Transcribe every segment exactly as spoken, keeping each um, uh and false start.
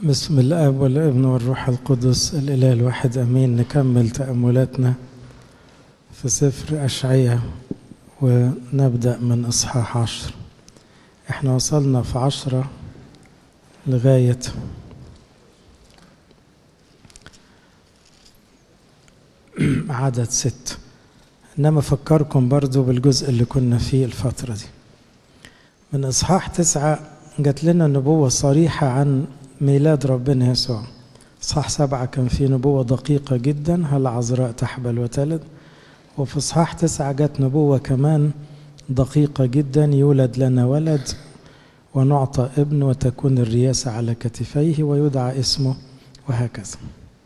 بسم الآب والابن والروح القدس الإله الواحد أمين. نكمل تأملاتنا في سفر أشعياء ونبدأ من إصحاح عشر. احنا وصلنا في عشرة لغاية عدد ست، إنما فكركم برضو بالجزء اللي كنا فيه الفترة دي. من إصحاح تسعة جات لنا نبوة صريحة عن ميلاد ربنا يسوع. إصحاح سبعة كان فيه نبوة دقيقة جدا، هل عذراء تحبل وتلد. وفي إصحاح تسعة جات نبوة كمان دقيقة جدا، يولد لنا ولد ونعطى ابن وتكون الرياسة على كتفيه ويدعى اسمه، وهكذا.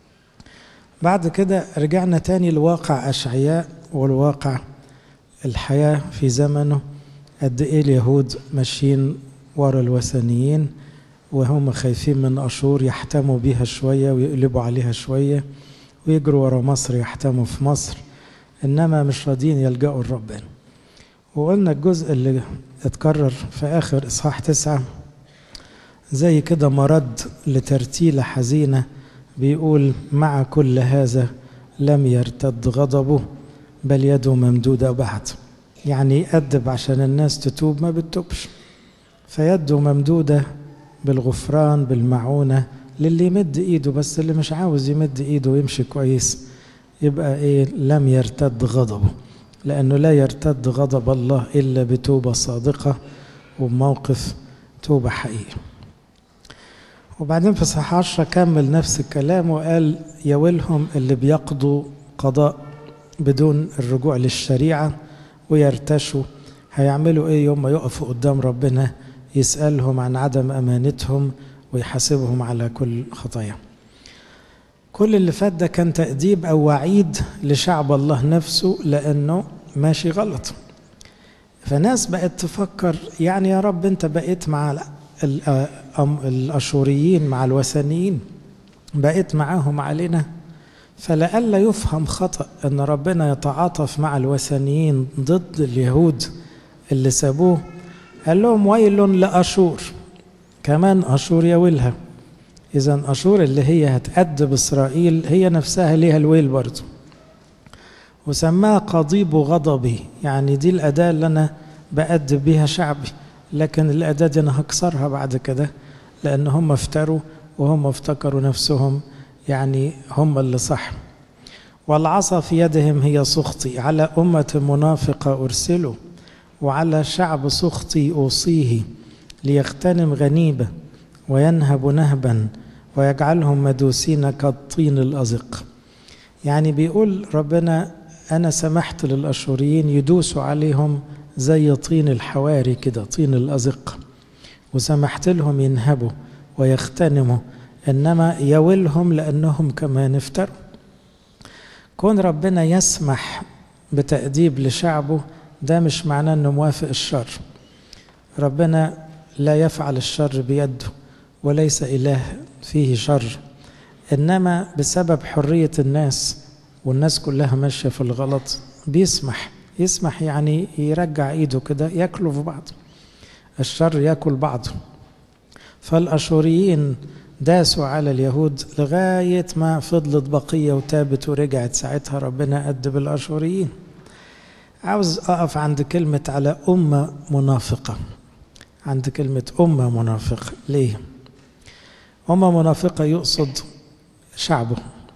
بعد كده رجعنا تاني لواقع أشعياء والواقع الحياة في زمنه. قد إيه اليهود ماشيين ورا الوثنيين وهم خايفين من أشور، يحتموا بيها شوية ويقلبوا عليها شوية ويجروا ورا مصر، يحتموا في مصر، إنما مش راضيين يلجأوا لربنا. وقلنا الجزء اللي اتكرر في آخر إصحاح تسعة زي كده مرد لترتيلة حزينة، بيقول مع كل هذا لم يرتد غضبه بل يده ممدودة بعد. يعني يأدب عشان الناس تتوب ما بتتوبش، فيده ممدودة بالغفران بالمعونة للي يمد ايده، بس اللي مش عاوز يمد ايده ويمشي كويس يبقى ايه؟ لم يرتد غضبه، لأنه لا يرتد غضب الله إلا بتوبة صادقة وبموقف توبة حقيقي. وبعدين في صحاح عشرة كمل نفس الكلام وقال يويلهم اللي بيقضوا قضاء بدون الرجوع للشريعة ويرتشوا. هيعملوا ايه يوم ما يقفوا قدام ربنا يسألهم عن عدم أمانتهم ويحاسبهم على كل خطايا. كل اللي فات ده كان تأديب أو وعيد لشعب الله نفسه لأنه ماشي غلط. فناس بقت تفكر يعني يا رب أنت بقيت مع الأشوريين مع الوثنيين، بقيت معاهم علينا، فلألا يفهم خطأ أن ربنا يتعاطف مع الوثنيين ضد اليهود اللي سابوه. قال لهم ويل لأشور، كمان أشور يويلها. إذن أشور اللي هي هتأدب إسرائيل هي نفسها ليها الويل برضو، وسماها قضيب غضبي. يعني دي الأداة اللي أنا بأدب بيها شعبي، لكن الأداة دي أنا هكسرها بعد كده، لأن هم افتروا وهم افتكروا نفسهم يعني هم اللي صح. والعصا في يدهم هي سخطي، على أمة منافقة أرسله وعلى شعب سخطي أوصيه، ليغتنم غنيبة وينهب نهبا ويجعلهم مدوسين كالطين الأزق. يعني بيقول ربنا أنا سمحت للأشوريين يدوسوا عليهم زي طين الحواري كده، طين الأزق، وسمحت لهم ينهبوا ويغتنموا، إنما يولهم لأنهم كمان افتروا. كون ربنا يسمح بتأديب لشعبه ده مش معناه أنه موافق الشر. ربنا لا يفعل الشر بيده وليس إله فيه شر، إنما بسبب حرية الناس والناس كلها ماشية في الغلط بيسمح. يسمح يعني يرجع إيده كده يأكلوا في بعض، الشر يأكل بعضه. فالأشوريين داسوا على اليهود لغاية ما فضلت بقية وتابت ورجعت، ساعتها ربنا أدب الأشوريين. عاوز أقف عند كلمة على أمة منافقة، عند كلمة أمة منافقة. ليه؟ أمة منافقة يقصد شعبه،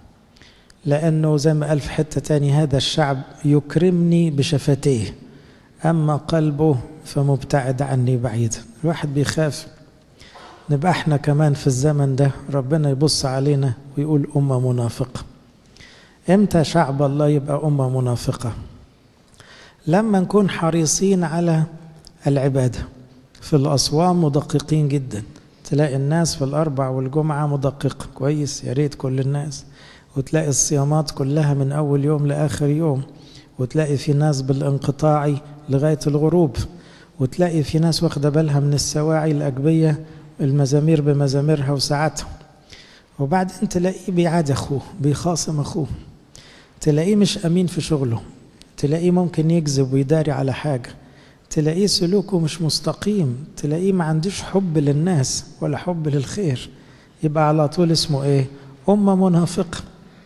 لأنه زي ما قال في حتة تاني هذا الشعب يكرمني بشفتيه أما قلبه فمبتعد عني بعيدا. الواحد بيخاف نبقى احنا كمان في الزمن ده ربنا يبص علينا ويقول أمة منافقة. امتى شعب الله يبقى أمة منافقة؟ لما نكون حريصين على العبادة في الأصوام، مدققين جدا. تلاقي الناس في الأربع والجمعة مدقق كويس، يا ريت كل الناس. وتلاقي الصيامات كلها من أول يوم لآخر يوم، وتلاقي في ناس بالانقطاعي لغاية الغروب، وتلاقي في ناس واخدة بالها من السواعي الأجبية، المزامير بمزاميرها وساعتها. وبعدين تلاقيه بيعاد أخوه، بيخاصم أخوه، تلاقيه مش أمين في شغله، تلاقيه ممكن يكذب ويداري على حاجة، تلاقيه سلوكه مش مستقيم، تلاقيه ما عندوش حب للناس ولا حب للخير. يبقى على طول اسمه ايه؟ أمة منافقة.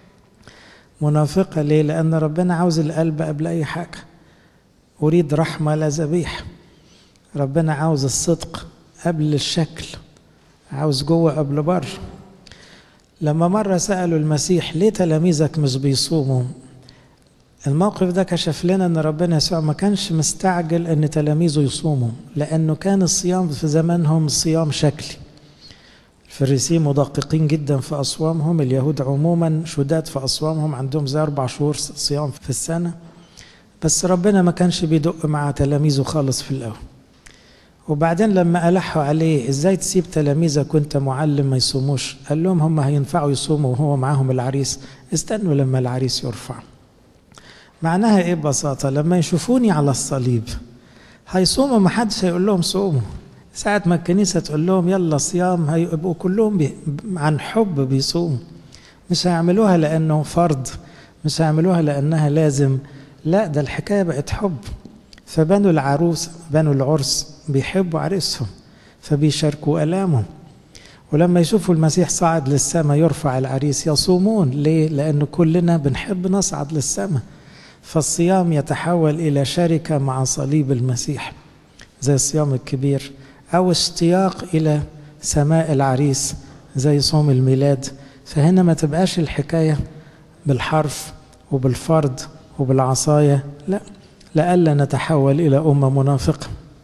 منافقة ليه؟ لأن ربنا عاوز القلب قبل أي حاجة. أريد رحمة لا ذبيحة. ربنا عاوز الصدق قبل الشكل، عاوز جوه قبل بره. لما مرة سألوا المسيح ليه تلاميذك مش بيصوموا؟ الموقف ده كشف لنا ان ربنا يسوع ما كانش مستعجل ان تلاميذه يصوموا، لانه كان الصيام في زمانهم صيام شكلي. الفريسيين مدققين جدا في اصوامهم، اليهود عموما شداد في اصوامهم، عندهم زي اربع شهور صيام في السنه. بس ربنا ما كانش بيدق مع تلاميذه خالص في الاول. وبعدين لما ألحوا عليه ازاي تسيب تلاميذك وانت معلم ما يصوموش؟ قال لهم هم هينفعوا يصوموا وهو معاهم العريس؟ استنوا لما العريس يرفع. معناها ايه ببساطة؟ لما يشوفوني على الصليب هيصوموا، ما حدش هيقول لهم صوموا. ساعة ما الكنيسة تقول لهم يلا صيام هيبقوا كلهم بي عن حب بيصوموا. مش هيعملوها لأنه فرض، مش هيعملوها لأنها لازم، لا ده الحكاية بقت حب. فبنوا العروس بنوا العرس بيحبوا عريسهم فبيشاركوا ألامهم. ولما يشوفوا المسيح صعد للسماء يرفع العريس يصومون. ليه؟ لأن كلنا بنحب نصعد للسماء. فالصيام يتحول إلى شركة مع صليب المسيح زي الصيام الكبير، أو اشتياق إلى سماء العريس زي صوم الميلاد. فهنا ما تبقاش الحكاية بالحرف وبالفرض وبالعصاية، لا، لألا نتحول إلى أمة منافقة.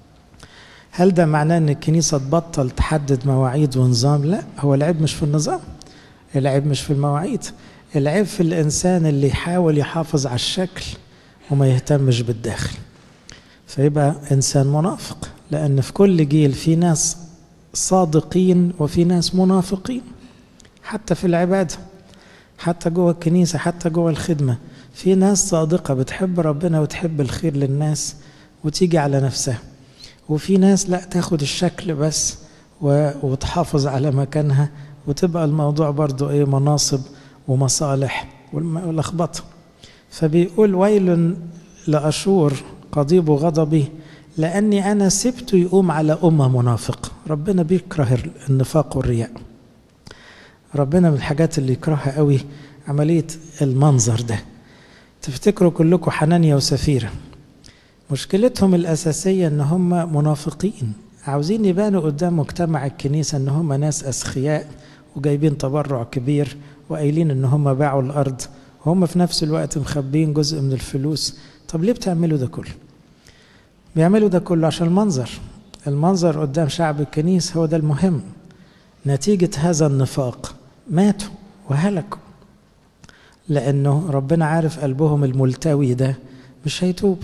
هل ده معناه أن الكنيسة تبطل تحدد مواعيد ونظام؟ لا، هو العيب مش في النظام، العيب مش في المواعيد، العيب في الإنسان اللي يحاول يحافظ على الشكل وما يهتمش بالداخل، فيبقى إنسان منافق. لأن في كل جيل في ناس صادقين وفي ناس منافقين، حتى في العبادة، حتى جوه الكنيسة، حتى جوه الخدمة. في ناس صادقة بتحب ربنا وتحب الخير للناس وتيجي على نفسها، وفي ناس لا، تاخد الشكل بس وتحافظ على مكانها، وتبقى الموضوع برضو ايه، مناصب ومصالح واللخبطة. فبيقول ويل لأشور قضيب غضبي لأني أنا سبت يقوم على أمة منافق. ربنا بيكره النفاق والرياء. ربنا من الحاجات اللي يكرهها قوي عملية المنظر ده. تفتكروا كلكم حنانيا وسفيرة، مشكلتهم الأساسية أن هم منافقين، عاوزين يبانوا قدام مجتمع الكنيسة أن هم ناس أسخياء وجايبين تبرع كبير وقايلين أن هم باعوا الأرض، وهم في نفس الوقت مخبين جزء من الفلوس. طب ليه بتعملوا ده كله؟ بيعملوا ده كله عشان المنظر. المنظر قدام شعب الكنيسة هو ده المهم. نتيجة هذا النفاق ماتوا وهلكوا، لأنه ربنا عارف قلبهم الملتوي ده مش هيتوب.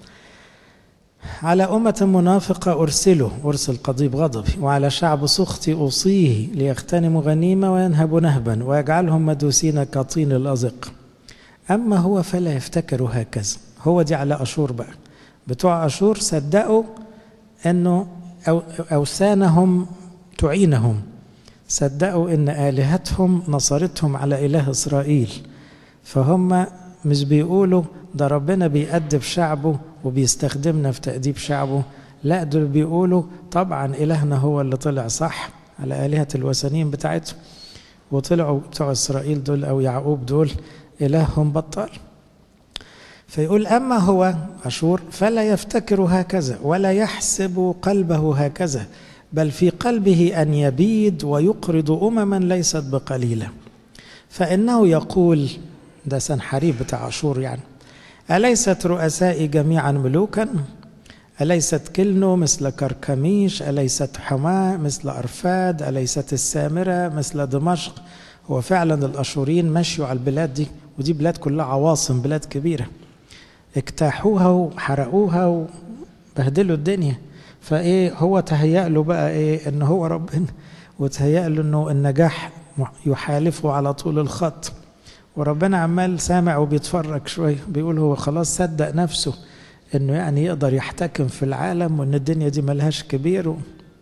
على أمة منافقة أرسله أرسل قضيب غضبي، وعلى شعب سخطي أوصيه ليغتنموا غنيمة وينهبوا نهبا ويجعلهم مدوسين كطين الأزق. أما هو فلا يفتكر هكذا. هو دي على أشور بقى. بتوع أشور صدقوا أنه أوثانهم تعينهم، صدقوا أن آلهتهم نصرتهم على إله إسرائيل. فهم مش بيقولوا ده ربنا بيأدب شعبه وبيستخدمنا في تأديب شعبه، لا، دول بيقولوا طبعا إلهنا هو اللي طلع صح على آلهة الوثنيين بتاعتهم، وطلعوا بتوع إسرائيل دول أو يعقوب دول إلههم بطل. فيقول أما هو أشور فلا يفتكر هكذا ولا يحسب قلبه هكذا، بل في قلبه أن يبيد ويقرض أمما ليست بقليلة. فإنه يقول، ده سنحريب بتاع أشور يعني، أليست رؤسائي جميعا ملوكا؟ أليست كلنو مثل كركميش؟ أليست حماة مثل أرفاد؟ أليست السامرة مثل دمشق؟ هو فعلا الأشوريين مشوا على البلاد دي، ودي بلاد كلها عواصم، بلاد كبيرة، اجتاحوها وحرقوها وبهدلوا الدنيا. فايه هو تهيأ له بقى ايه؟ ان هو ربنا، وتهيأ له انه النجاح يحالفه على طول الخط، وربنا عمال سامع وبيتفرج شويه، بيقول هو خلاص صدق نفسه انه يعني يقدر يحتكم في العالم وان الدنيا دي ملهاش كبير.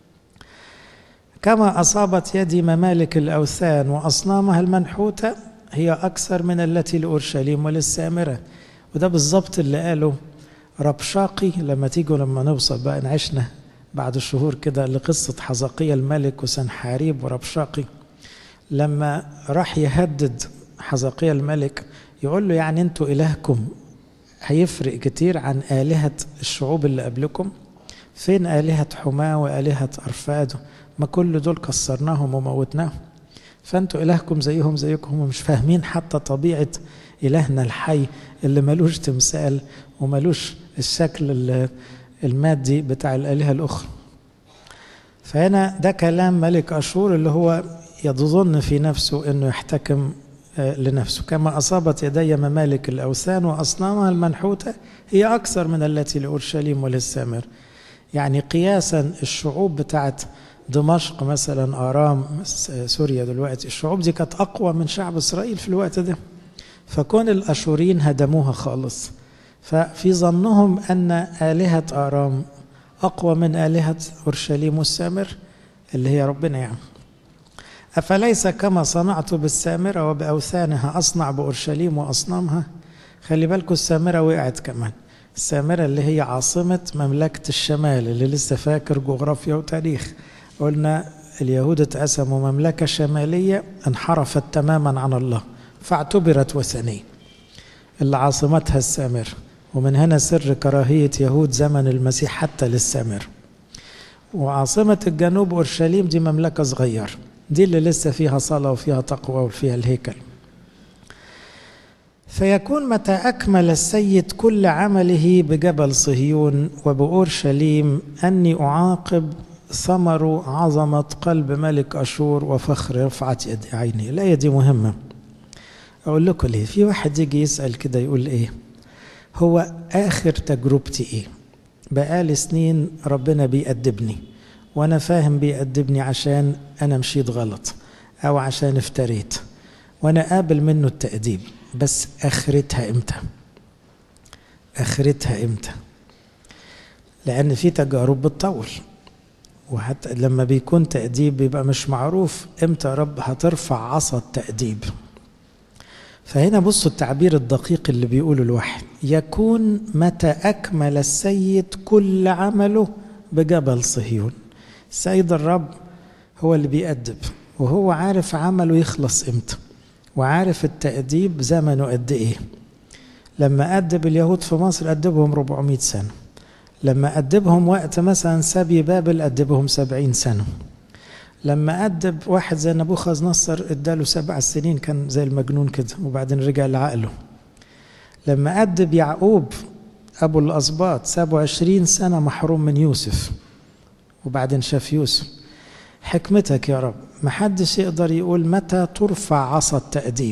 كما أصابت يدي ممالك الأوثان وأصنامها المنحوتة هي أكثر من التي لأورشليم وللسامرة. وده بالضبط اللي قاله ربشاقي. لما تيجوا لما نوصل بقى نعيشنا بعد الشهور كده لقصة حزقية الملك وسنحاريب وربشاقي، لما راح يهدد حزقيا الملك يقول له يعني انتوا إلهكم هيفرق كتير عن آلهة الشعوب اللي قبلكم؟ فين آلهة حماة وآلهة أرفاد؟ ما كل دول كسرناهم وموتناهم، فانتوا إلهكم زيهم زيكم ومش فاهمين حتى طبيعة إلهنا الحي اللي ملوش تمثال وملوش الشكل المادي بتاع الآلهة الأخرى. فهنا ده كلام ملك أشور اللي هو يظن في نفسه أنه يحتكم لنفسه. كما أصابت يدي ممالك الأوثان وأصنامها المنحوتة هي أكثر من التي لأورشليم وللسامر. يعني قياسا الشعوب بتاعت دمشق مثلا، آرام، سوريا دلوقتي، الشعوب دي كانت أقوى من شعب إسرائيل في الوقت ده، فكون الأشوريين هدموها خالص. ففي ظنهم أن آلهة آرام أقوى من آلهة أورشليم والسامر اللي هي ربنا يعني. أفليس كما صنعت بالسامرة وبأوثانها أصنع بأورشليم وأصنامها؟ خلي بالكم السامرة وقعت كمان. السامرة اللي هي عاصمة مملكة الشمال، اللي لسه فاكر جغرافيا وتاريخ، قلنا اليهود اتقسموا مملكة شمالية انحرفت تماما عن الله فاعتبرت وثنية اللي عاصمتها السامرة، ومن هنا سر كراهية يهود زمن المسيح حتى للسامرة. وعاصمة الجنوب أورشليم دي مملكة صغيرة، دي اللي لسه فيها صلاة وفيها تقوى وفيها الهيكل. فيكون متى أكمل السيد كل عمله بجبل صهيون وبأورشليم أني أعاقب ثمر عظمة قلب ملك أشور وفخر رفعة يد عيني. الآية دي مهمة. أقول لكم ليه. في واحد يجي يسأل كده يقول إيه هو آخر تجربتي إيه؟ بقالي سنين ربنا بيأدبني وأنا فاهم بيأدبني عشان أنا مشيت غلط أو عشان افتريت، وأنا قابل منه التأديب، بس آخرتها إمتى؟ آخرتها إمتى؟ لأن في تجارب بتطول، وحتى لما بيكون تأديب بيبقى مش معروف إمتى يا رب هترفع عصا التأديب. فهنا بصوا التعبير الدقيق اللي بيقوله الواحد، يكون متى أكمل السيد كل عمله بجبل صهيون. السيد الرب هو اللي بيأدب، وهو عارف عمله يخلص إمتى، وعارف التأديب زمنه قد إيه. لما أدب اليهود في مصر أدبهم أربعمائة سنة، لما أدبهم وقت مثلا سبي بابل أدبهم سبعين سنة، لما أدب واحد زي نبوخذ نصر اداله سبع سنين كان زي المجنون كده وبعدين رجع لعقله. لما أدب يعقوب أبو الأسباط سابه عشرين سنة محروم من يوسف وبعدين شاف يوسف. حكمتك يا رب، محدش يقدر يقول متى ترفع عصا التأديب،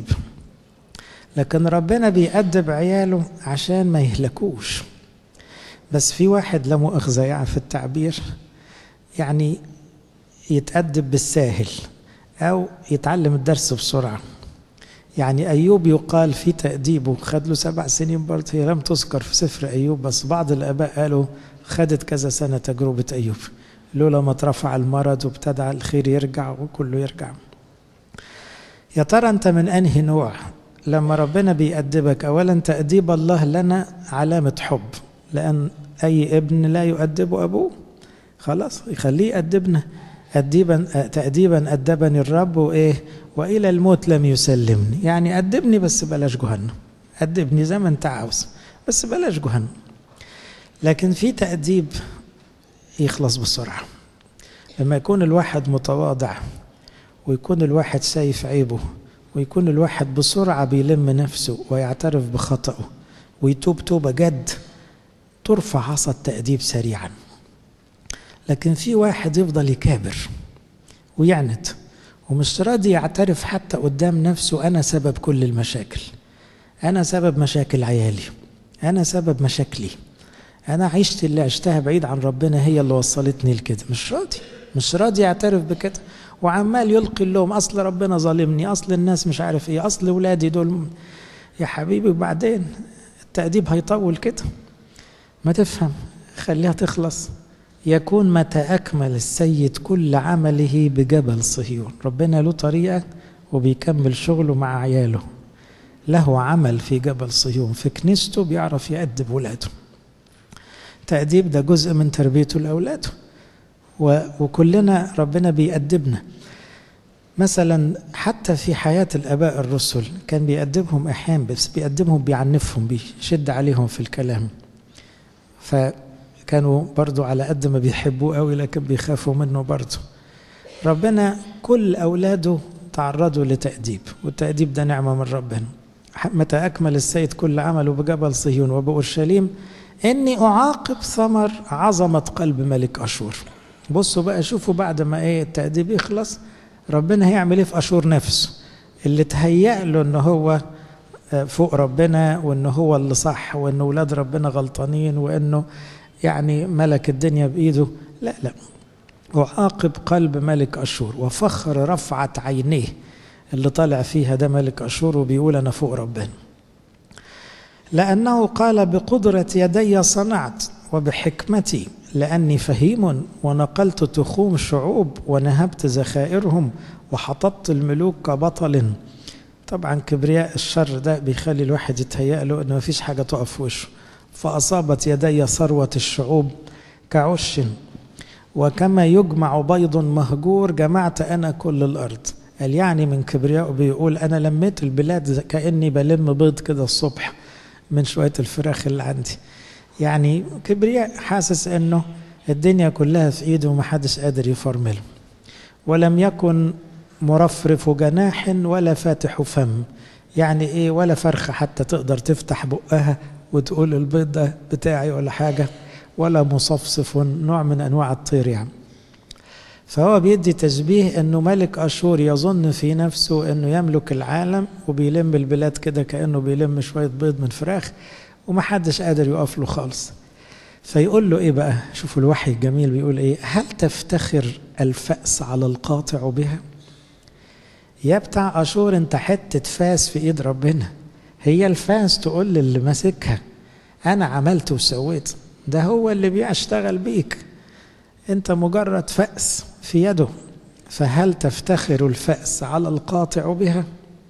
لكن ربنا بيأدب عياله عشان ما يهلكوش. بس في واحد لا مؤاخذة يعني في التعبير يعني يتأدب بالساهل أو يتعلم الدرس بسرعة. يعني أيوب يقال في تأديبه خد له سبع سنين برضه، هي لم تذكر في سفر أيوب، بس بعض الآباء قالوا خدت كذا سنة تجربة أيوب لولا ما ترفع المرض وابتدع الخير يرجع وكله يرجع. يا ترى أنت من أنهي نوع؟ لما ربنا بيأدبك، أولا تأديب الله لنا علامة حب، لأن أي ابن لا يؤدب أبوه، خلاص يخليه يأدبنا. أديبا تأديبا أدبني الرب وإيه وإلى الموت لم يسلمني. يعني أدبني بس بلاش جهنم، أدبني زي ما أنت عاوز بس بلاش جهنم. لكن في تأديب يخلص بسرعة، لما يكون الواحد متواضع ويكون الواحد شايف عيبه ويكون الواحد بسرعة بيلم نفسه ويعترف بخطأه ويتوب توبة جد، ترفع عصا التأديب سريعا. لكن في واحد يفضل يكابر ويعند ومش راضي يعترف حتى قدام نفسه أنا سبب كل المشاكل، أنا سبب مشاكل عيالي، أنا سبب مشاكلي، أنا عشت اللي عشتها بعيد عن ربنا هي اللي وصلتني لكده. مش راضي مش راضي يعترف بكده، وعمال يلقي اللوم، أصل ربنا ظالمني، أصل الناس مش عارف إيه، أصل ولادي دول. يا حبيبي وبعدين التأديب هيطول كده، ما تفهم، خليها تخلص. يكون متى أكمل السيد كل عمله بجبل صهيون. ربنا له طريقة وبيكمل شغله مع عياله، له عمل في جبل صهيون، في كنيسته بيعرف يأدب ولاده. تأديب ده جزء من تربيته لأولاده، وكلنا ربنا بيأدبنا. مثلا حتى في حياة الآباء الرسل كان بيقدمهم أحيان، بس بيقدمهم بيعنفهم، بيشد عليهم في الكلام، فكانوا برضو على قد ما بيحبوه قوي لكن بيخافوا منه برضو. ربنا كل أولاده تعرضوا لتأديب، والتأديب ده نعمة من ربنا. متى أكمل السيد كل عمله بجبل صهيون وبأورشليم إني أعاقب ثمر عظمة قلب ملك أشور. بصوا بقى، شوفوا بعد ما إيه التأديب يخلص ربنا هيعمل إيه في أشور نفسه، اللي تهيأ له إنه هو فوق ربنا، وإنه هو اللي صح، وإنه ولاد ربنا غلطانين، وإنه يعني ملك الدنيا بإيده. لا لا، وعاقب قلب ملك أشور وفخر رفعة عينيه، اللي طالع فيها ده ملك أشور وبيقول أنا فوق ربنا، لأنه قال بقدرة يدي صنعت وبحكمتي، لأني فهيم ونقلت تخوم شعوب ونهبت ذخائرهم وحطبت الملوك كبطل. طبعا كبرياء الشر ده بيخلي الواحد يتهيأ له أنه مفيش حاجة تقف في وشه. فأصابت يدي ثروة الشعوب كعش، وكما يجمع بيض مهجور جمعت أنا كل الأرض. قال يعني من كبرياء بيقول أنا لميت البلاد كأني بلم بيض كده الصبح من شوية الفراخ اللي عندي. يعني كبرياء، حاسس أنه الدنيا كلها في إيده ومحدش قادر يفرمله. ولم يكن مرفرف جناح ولا فاتح فم، يعني إيه، ولا فرخة حتى تقدر تفتح بقها وتقول البيض ده بتاعي ولا حاجة، ولا مصفصف، نوع من أنواع الطير يعني. فهو بيدي تشبيه أنه ملك أشور يظن في نفسه أنه يملك العالم وبيلم البلاد كده كأنه بيلم شوية بيض من فراخ ومحدش قادر يقف له خالص. فيقول له إيه بقى، شوفوا الوحي الجميل بيقول إيه، هل تفتخر الفأس على القاطع بها؟ يا بتاع أشور أنت حتة فاس في إيد ربنا، هي الفاس تقول للي ماسكها أنا عملت وسويت، ده هو اللي بيشتغل بيك، أنت مجرد فأس في يده. فهل تفتخر الفأس على القاطع بها؟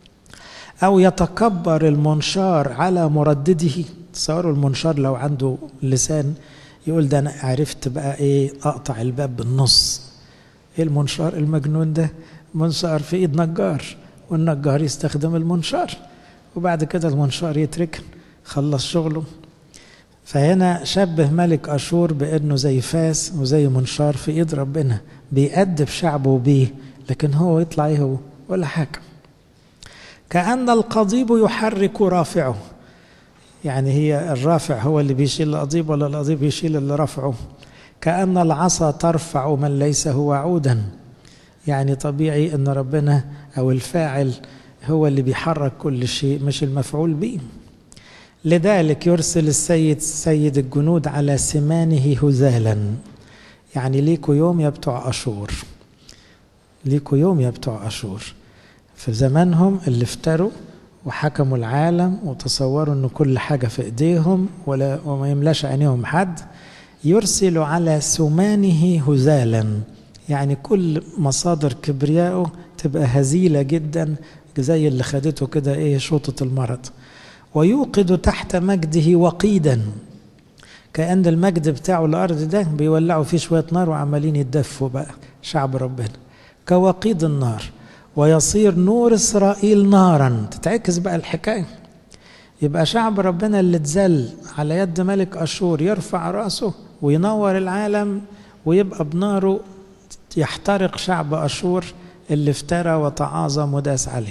أو يتكبر المنشار على مردده؟ تصوروا المنشار لو عنده لسان يقول ده أنا عرفت بقى إيه أقطع الباب بالنص. إيه المنشار المجنون ده؟ منشار في إيد نجار، والنجار يستخدم المنشار وبعد كده المنشار يتركن، خلص شغله. فهنا شبه ملك أشور بأنه زي فاس وزي منشار في إيد ربنا بيأدب شعبه بيه، لكن هو يطلع إيه هو ولا حاجة. كأن القضيب يحرك رافعه، يعني هي الرافع هو اللي بيشيل القضيب ولا القضيب يشيل اللي رفعه. كأن العصا ترفع من ليس هو عودا، يعني طبيعي أن ربنا أو الفاعل هو اللي بيحرك كل شيء مش المفعول به. لذلك يرسل السيد سيد الجنود على سمانه هزالا، يعني ليكوا يوم يا بتوع أشور، ليكوا يوم يا بتوع أشور. في زمانهم اللي افتروا وحكموا العالم وتصوروا أن كل حاجة في إيديهم ولا وما يملاش عينيهم حد، يرسل على سمانه هزالا، يعني كل مصادر كبريائه تبقى هزيلة جدا زي اللي خدته كده ايه شوطة المرض. ويوقد تحت مجده وقيدا، كأن المجد بتاعه الأرض ده بيولعوا فيه شوية نار وعمالين يتدفوا بقى شعب ربنا كوقيد النار. ويصير نور إسرائيل نارا، تتعكس بقى الحكاية، يبقى شعب ربنا اللي اتذل على يد ملك أشور يرفع رأسه وينور العالم، ويبقى بناره يحترق شعب أشور اللي افترى وتعاظم وداس عليه،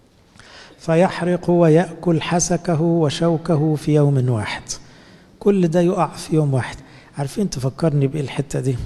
فيحرق ويأكل حسكه وشوكه في يوم واحد. كل ده يقع في يوم واحد. عارفين تفكرني بإيه الحتة دي؟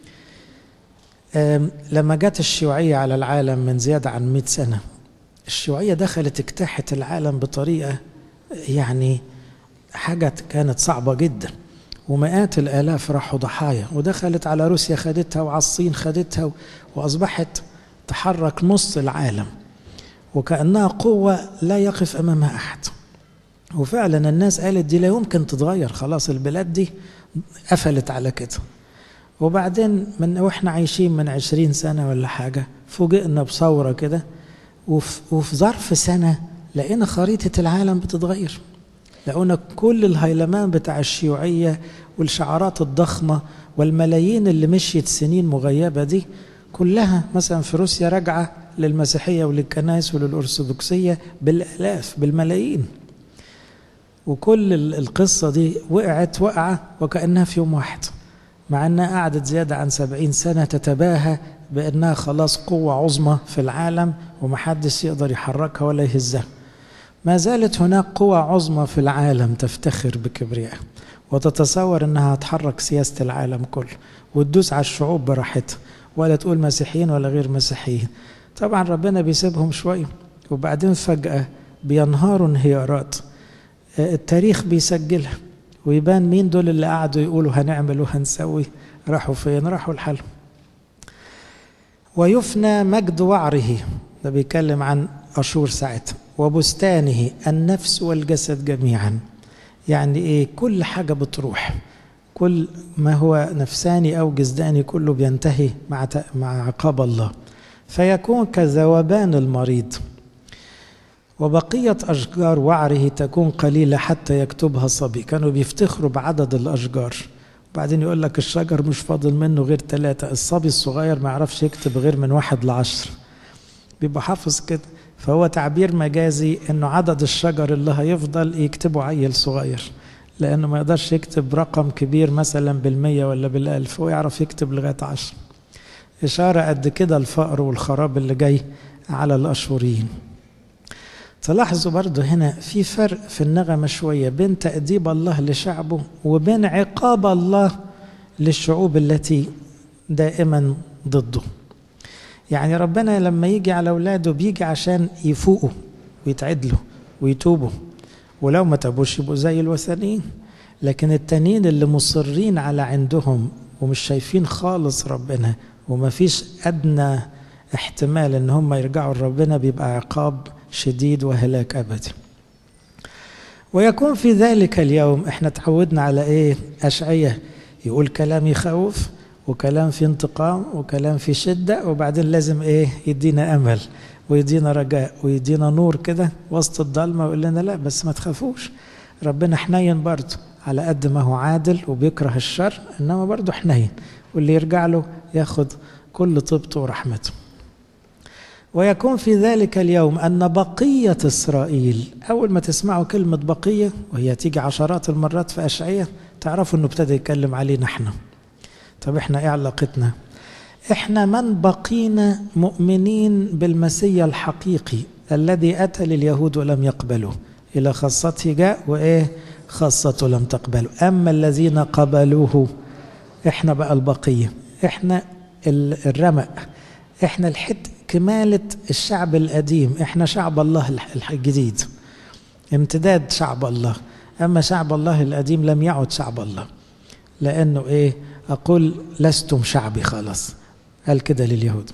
لما جت الشيوعية على العالم من زيادة عن مئة سنة، الشيوعية دخلت اجتاحت العالم بطريقة يعني حاجة كانت صعبة جدا، ومئات الآلاف راحوا ضحايا، ودخلت على روسيا خدتها وعلى الصين خدتها، وأصبحت تحرك نص العالم وكأنها قوة لا يقف أمامها أحد. وفعلا الناس قالت دي لا يمكن تتغير، خلاص البلاد دي قفلت على كده. وبعدين من واحنا عايشين من عشرين سنة ولا حاجة فوجئنا بثورة كده، وفي, وفي ظرف سنة لقينا خريطة العالم بتتغير، لقونا كل الهيلمان بتاع الشيوعية والشعارات الضخمة والملايين اللي مشيت سنين مغيبة دي كلها مثلا في روسيا راجعة للمسيحية وللكنائس وللأرثوذكسية بالآلاف بالملايين. وكل القصة دي وقعت وقعة وكأنها في يوم واحد، مع أنها قعدت زيادة عن سبعين سنة تتباهى بأنها خلاص قوة عظمى في العالم ومحدش يقدر يحركها ولا يهزها. ما زالت هناك قوة عظمى في العالم تفتخر بكبريائها وتتصور أنها هتحرك سياسة العالم كله وتدوس على الشعوب براحتها، ولا تقول مسيحيين ولا غير مسيحيين. طبعا ربنا بيسيبهم شوية وبعدين فجأة بينهاروا انهيارات التاريخ بيسجلها، ويبان مين دول اللي قعدوا يقولوا هنعمل وهنسوي، راحوا فين؟ راحوا الحل. ويفنى مجد وعره، ده بيتكلم عن أشور ساعتها، وبستانه النفس والجسد جميعا. يعني ايه؟ كل حاجة بتروح، كل ما هو نفساني أو جسداني كله بينتهي مع مع عقاب الله، فيكون كذوبان المريض. وبقية أشجار وعره تكون قليلة حتى يكتبها صبي. كانوا بيفتخروا بعدد الأشجار، وبعدين يقول لك الشجر مش فاضل منه غير ثلاثة، الصبي الصغير ما يعرفش يكتب غير من واحد لعشر، بيبقى حافظ كده. فهو تعبير مجازي انه عدد الشجر اللي هيفضل يكتبه عيل صغير، لانه ما يقدرش يكتب رقم كبير مثلا بالمية ولا بالالف، هو يعرف يكتب لغاية عشر. اشارة قد كده الفقر والخراب اللي جاي على الاشوريين. تلاحظوا برضو هنا في فرق في النغمة شوية بين تأديب الله لشعبه وبين عقاب الله للشعوب التي دائما ضده. يعني ربنا لما يجي على أولاده بيجي عشان يفوقوا ويتعدلوا ويتوبوا، ولو ما تابوش يبقوا زي الوثنيين. لكن التانيين اللي مصرين على عندهم ومش شايفين خالص ربنا وما فيش أدنى احتمال ان هم يرجعوا لربنا، بيبقى عقاب شديد وهلاك أبدي. ويكون في ذلك اليوم، احنا تعودنا على ايه؟ أشعية يقول كلام يخوف وكلام في انتقام وكلام في شدة، وبعدين لازم ايه؟ يدينا أمل ويدينا رجاء ويدينا نور كده وسط الضلمة، ويقول لنا لا بس ما تخافوش، ربنا حنين برضه، على قد ما هو عادل وبيكره الشر إنما برضه حنين، واللي يرجع له ياخد كل طيبته ورحمته. ويكون في ذلك اليوم أن بقية إسرائيل، أول ما تسمعوا كلمة بقية وهي تيجي عشرات المرات في أشعية تعرفوا أنه ابتدى يتكلم علينا احنا. طب احنا ايه علاقتنا؟ احنا من بقينا مؤمنين بالمسيح الحقيقي الذي أتى لليهود ولم يقبلوا، إلى خاصته جاء وإيه؟ خاصته لم تقبلوا، أما الذين قبلوه احنا بقى البقية، احنا الرمق، احنا الحد كمالة الشعب القديم، احنا شعب الله الجديد، امتداد شعب الله. أما شعب الله القديم لم يعد شعب الله، لأنه إيه؟ أقول لستم شعبي خلاص، قال كده لليهود.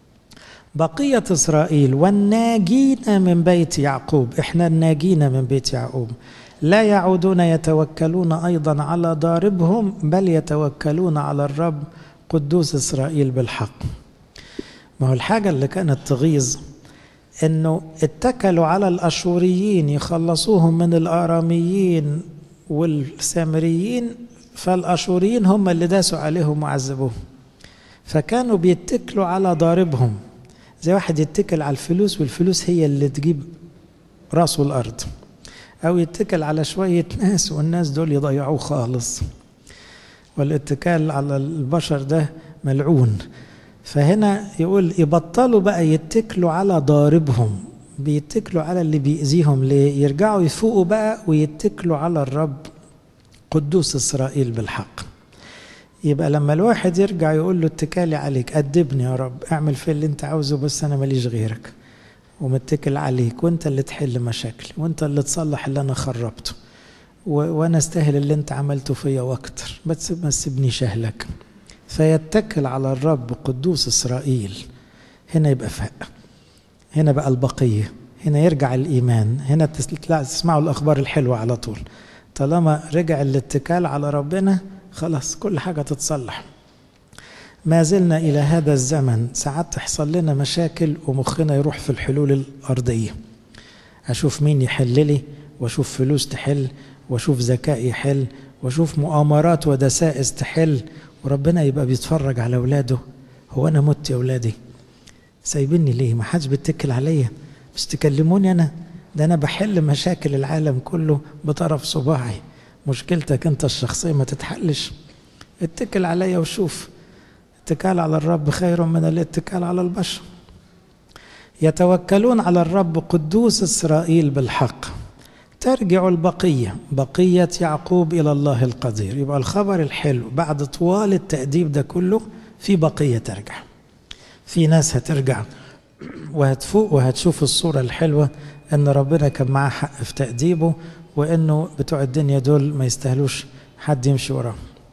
بقية إسرائيل والناجين من بيت يعقوب، إحنا الناجين من بيت يعقوب، لا يعودون يتوكلون أيضا على ضاربهم، بل يتوكلون على الرب قدوس إسرائيل بالحق. ما هو الحاجة اللي كانت تغيظ إنه اتكلوا على الأشوريين يخلصوهم من الآراميين والسامريين، فالأشوريين هم اللي داسوا عليهم وعذبوهم، فكانوا بيتكلوا على ضاربهم، زي واحد يتكل على الفلوس والفلوس هي اللي تجيب راسه الأرض، أو يتكل على شوية ناس والناس دول يضيعوه خالص. والاتكال على البشر ده ملعون. فهنا يقول يبطلوا بقى يتكلوا على ضاربهم، بيتكلوا على اللي بيأذيهم، ليه؟ يرجعوا يفوقوا بقى ويتكلوا على الرب قدوس إسرائيل بالحق. يبقى لما الواحد يرجع يقول له اتكالي عليك، أدبني يا رب، اعمل في اللي انت عاوزه بس أنا ماليش غيرك، ومتكل عليك، وانت اللي تحل مشاكل، وانت اللي تصلح اللي أنا خربته، وأنا استاهل اللي انت عملته فيا واكتر، بس ما تسيبنيش أهلك. فيتكل على الرب قدوس إسرائيل. هنا يبقى فاق، هنا بقى البقية، هنا يرجع الإيمان، هنا تسمعوا الأخبار الحلوة على طول. طالما رجع الاتكال على ربنا خلاص كل حاجة تتصلح. ما زلنا إلى هذا الزمن ساعات تحصل لنا مشاكل ومخنا يروح في الحلول الأرضية، أشوف مين يحل لي، وأشوف فلوس تحل، وأشوف ذكاء يحل، وأشوف مؤامرات ودسائس تحل، وربنا يبقى بيتفرج على أولاده. هو أنا مت يا أولادي؟ سايبيني ليه؟ ما حدش بيتكل عليا، مش تكلموني أنا؟ ده أنا بحل مشاكل العالم كله بطرف صباعي، مشكلتك أنت الشخصية ما تتحلش. اتكل عليا وشوف. اتكال على الرب خير من الاتكال على البشر. يتوكلون على الرب قدوس إسرائيل بالحق، ترجع البقية، بقية يعقوب إلى الله القدير. يبقى الخبر الحلو بعد طوال التأديب ده كله في بقية ترجع، في ناس هترجع وهتفوق وهتشوف الصورة الحلوة أن ربنا كان معاه حق في تأديبه، وأنه بتوع الدنيا دول ما يستاهلوش حد يمشي وراه.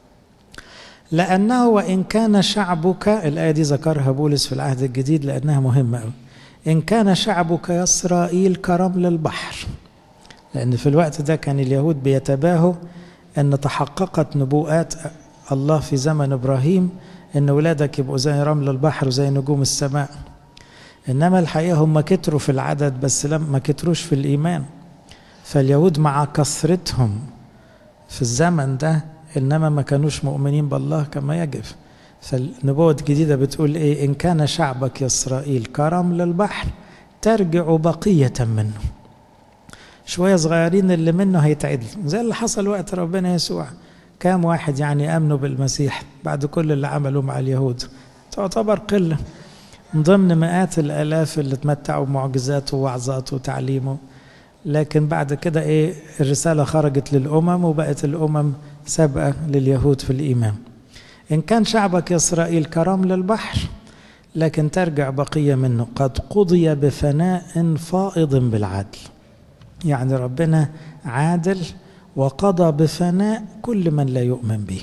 لأنه وإن كان شعبك، الآية دي ذكرها بولس في العهد الجديد لأنها مهمة أوي، إن كان شعبك يا إسرائيل كرمل البحر، لأن في الوقت ده كان اليهود بيتباهوا أن تحققت نبوءات الله في زمن إبراهيم أن ولادك يبقوا زي رمل البحر وزي نجوم السماء. إنما الحقيقة هم كتروا في العدد بس لم ما كتروش في الإيمان. فاليهود مع كثرتهم في الزمن ده إنما ما كانوش مؤمنين بالله كما يجب. فالنبوة الجديدة بتقول إيه؟ إن كان شعبك يا إسرائيل كرمل البحر ترجع بقية منه. شوية صغيرين اللي منه هيتعدل، زي اللي حصل وقت ربنا يسوع. كام واحد يعني آمنوا بالمسيح بعد كل اللي عملوا مع اليهود؟ تعتبر قلة من ضمن مئات الآلاف اللي تمتعوا بمعجزاته ووعظاته وتعليمه. لكن بعد كده إيه؟ الرسالة خرجت للأمم وبقت الأمم سابقة لليهود في الإيمان. إن كان شعبك يا إسرائيل كرمل البحر لكن ترجع بقية منه، قد قضي بفناء فائض بالعدل. يعني ربنا عادل وقضى بفناء كل من لا يؤمن به.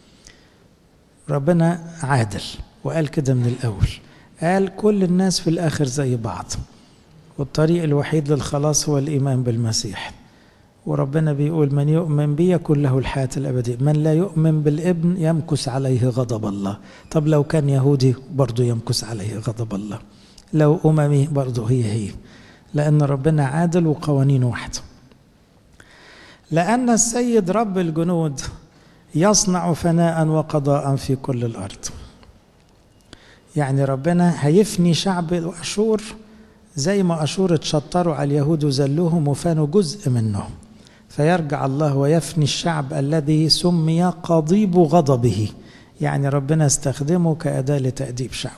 ربنا عادل وقال كده من الأول، قال كل الناس في الآخر زي بعض، والطريق الوحيد للخلاص هو الإيمان بالمسيح. وربنا بيقول من يؤمن بي يكون له الحياة الأبدية، من لا يؤمن بالابن يمكث عليه غضب الله. طب لو كان يهودي برضه يمكث عليه غضب الله، لو أممي برضه هي هي، لأن ربنا عادل وقوانينه واحدة. لأن السيد رب الجنود يصنع فناء وقضاء في كل الأرض. يعني ربنا هيفني شعب أشور زي ما أشور اتشطروا على اليهود وذلوهم وفانوا جزء منهم، فيرجع الله ويفني الشعب الذي سمي قضيب غضبه. يعني ربنا استخدمه كأداة لتأديب شعب.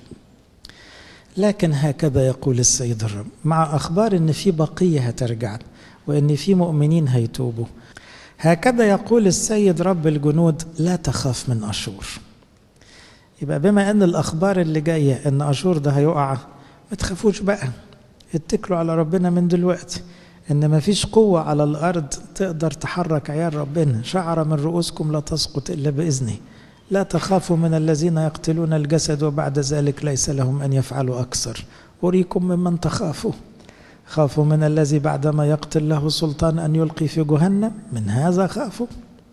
لكن هكذا يقول السيد الرب، مع أخبار أن في بقية هترجع وأن في مؤمنين هيتوبوا، هكذا يقول السيد رب الجنود لا تخاف من أشور. يبقى بما أن الأخبار اللي جاية أن أشور ده هيقع، ما تخافوش بقى، اتكلوا على ربنا من دلوقتي، إن ما فيش قوة على الأرض تقدر تحرك عيال ربنا، شعر من رؤوسكم لا تسقط إلا بإذنه. لا تخافوا من الذين يقتلون الجسد وبعد ذلك ليس لهم أن يفعلوا أكثر، أريكم ممن تخافوا. خافوا من الذي بعدما يقتل له سلطان أن يلقي في جهنم، من هذا خافوا.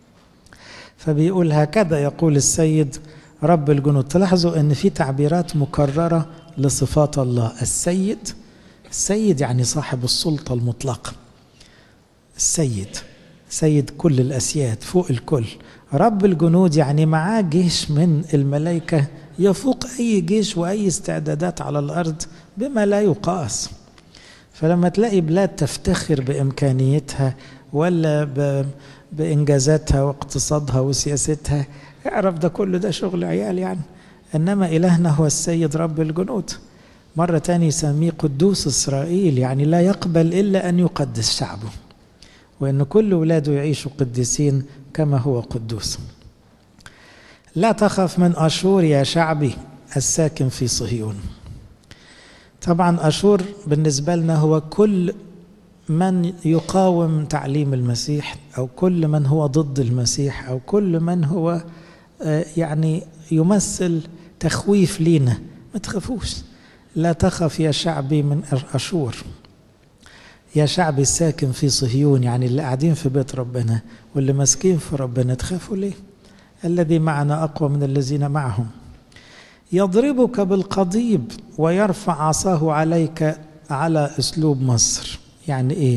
فبيقول هكذا يقول السيد رب الجنود. تلاحظوا أن في تعبيرات مكررة لصفات الله. السيد، السيد يعني صاحب السلطة المطلقة، السيد سيد كل الأسياد فوق الكل. رب الجنود يعني معاه جيش من الملائكة يفوق أي جيش وأي استعدادات على الأرض بما لا يقاس. فلما تلاقي بلاد تفتخر بإمكانيتها ولا بإنجازاتها واقتصادها وسياستها، اعرف ده كله ده شغل عيال يعني. إنما إلهنا هو السيد رب الجنود. مرة تانية يسميه قدوس إسرائيل، يعني لا يقبل إلا أن يقدس شعبه، وأن كل ولاده يعيشوا قديسين كما هو قدوس. لا تخف من أشور يا شعبي الساكن في صهيون. طبعا أشور بالنسبة لنا هو كل من يقاوم تعليم المسيح، أو كل من هو ضد المسيح، أو كل من هو يعني يمثل تخويف لينا. ما تخافوش، لا تخف يا شعبي من أشور. يا شعبي الساكن في صهيون، يعني اللي قاعدين في بيت ربنا واللي ماسكين في ربنا، تخافوا ليه؟ الذي معنا أقوى من الذين معهم. يضربك بالقضيب ويرفع عصاه عليك على أسلوب مصر. يعني إيه؟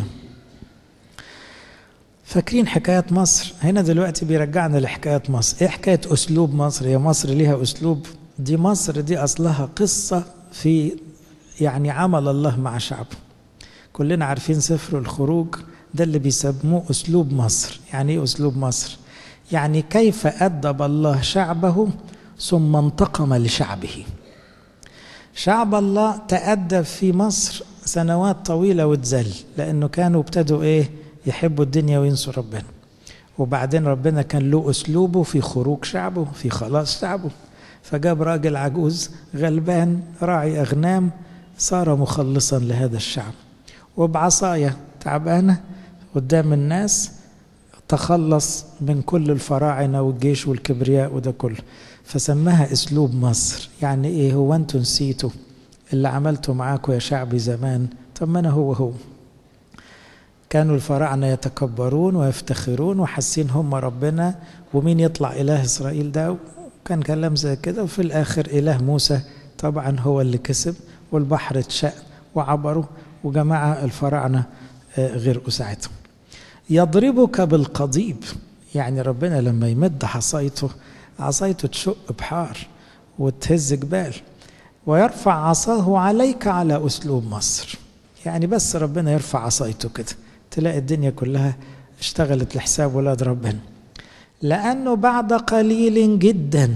فاكرين حكايات مصر؟ هنا دلوقتي بيرجعنا لحكايات مصر. إيه حكاية أسلوب مصر؟ هي مصر ليها أسلوب؟ دي مصر دي أصلها قصة في يعني عمل الله مع شعبه. كلنا عارفين سفر الخروج ده اللي بيسموه أسلوب مصر. يعني إيه أسلوب مصر؟ يعني كيف أدب الله شعبه ثم انتقم لشعبه. شعب الله تأدب في مصر سنوات طويلة وتزل، لأنه كانوا ابتدوا إيه؟ يحبوا الدنيا وينسوا ربنا. وبعدين ربنا كان له أسلوبه في خروج شعبه، في خلاص شعبه. فجاب راجل عجوز غلبان راعي أغنام صار مخلصا لهذا الشعب، وبعصاية تعبانة قدام الناس تخلص من كل الفراعنة والجيش والكبرياء وده كله. فسماها أسلوب مصر. يعني إيه؟ هو أنتوا نسيتوا اللي عملته معاكم يا شعبي زمان؟ طب ما أنا هو هو. كانوا الفراعنة يتكبرون ويفتخرون وحاسين هم ربنا، ومين يطلع إله إسرائيل ده؟ كان كلام زي كده. وفي الآخر إله موسى طبعا هو اللي كسب، والبحر اتشق وعبروا، وجماعة الفراعنة غرقوا ساعتهم. يضربك بالقضيب، يعني ربنا لما يمد عصايته عصايته تشق بحار وتهز جبال. ويرفع عصاه عليك على أسلوب مصر، يعني بس ربنا يرفع عصايته كده تلاقي الدنيا كلها اشتغلت لحساب ولاد ربنا. لأنه بعد قليل جدا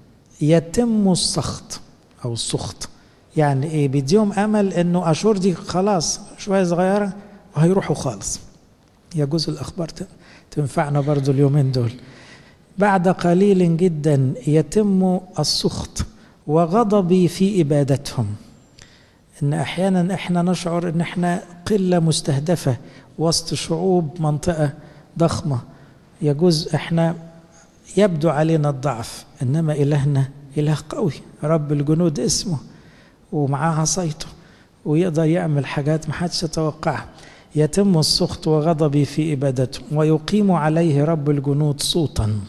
يتم السخط أو السخط. يعني إيه؟ بيديهم أمل إنه أشور دي خلاص شوية صغيرة وهيروحوا خالص. يجوز الأخبار تنفعنا برضو اليومين دول. بعد قليل جدا يتم السخط وغضبي في إبادتهم. إن أحيانا إحنا نشعر إن إحنا قلة مستهدفة وسط شعوب منطقة ضخمة. يجوز إحنا يبدو علينا الضعف، إنما إلهنا إله قوي، رب الجنود اسمه، ومعاه عصايته ويقدر يعمل حاجات محدش يتوقعها. يتم السخط وغضبي في إبادته ويقيم عليه رب الجنود صوتا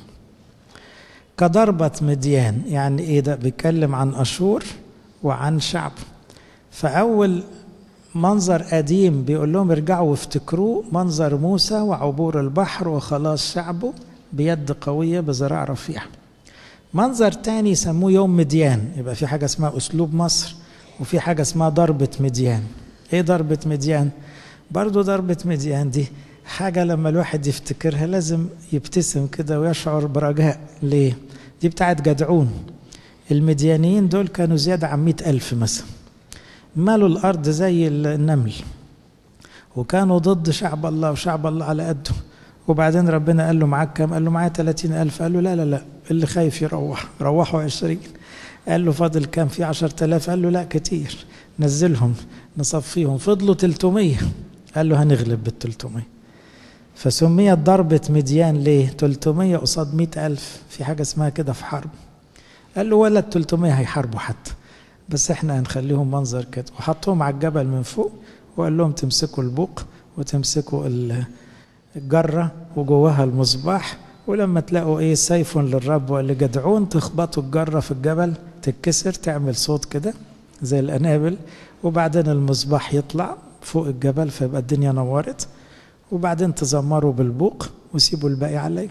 كضربة مديان. يعني إيه ده؟ بيتكلم عن أشور وعن شعب. فأول منظر قديم بيقول لهم ارجعوا وافتكروه منظر موسى وعبور البحر وخلاص شعبه بيد قوية بذراع رفيعة. منظر تاني يسموه يوم مديان. يبقى في حاجة اسمها أسلوب مصر وفي حاجة اسمها ضربة مديان. ايه ضربة مديان؟ برضو ضربة مديان دي حاجة لما الواحد يفتكرها لازم يبتسم كده ويشعر برجاء. ليه؟ دي بتاعت جدعون. المديانيين دول كانوا زيادة عن مئة ألف مثلا، مالوا الأرض زي النمل، وكانوا ضد شعب الله وشعب الله على قده. وبعدين ربنا قال له معاك كام؟ قال له معايا ثلاثين ألف. قال له لا لا لا، اللي خايف يروح. روحوا عشرين. قال له فاضل كام؟ في عشرة آلاف. قال له لا كتير، نزلهم نصفيهم. فضلوا ثلاثمية. قال له هنغلب بالثلاثمية. فسميت ضربة مديان ليه؟ ثلاثمية قصاد مئة ألف، في حاجة اسمها كده في حرب. قال له ولا الثلاثمية هيحاربوا حتى، بس احنا هنخليهم منظر كده. وحطهم على الجبل من فوق وقال لهم تمسكوا البوق وتمسكوا الجرة وجواها المصباح، ولما تلاقوا ايه سيف للرب ولجدعون تخبطوا الجرة في الجبل تتكسر تعمل صوت كده زي الأنابل، وبعدين المصباح يطلع فوق الجبل فيبقى الدنيا نورت، وبعدين تزمروا بالبوق وسيبوا الباقي عليه.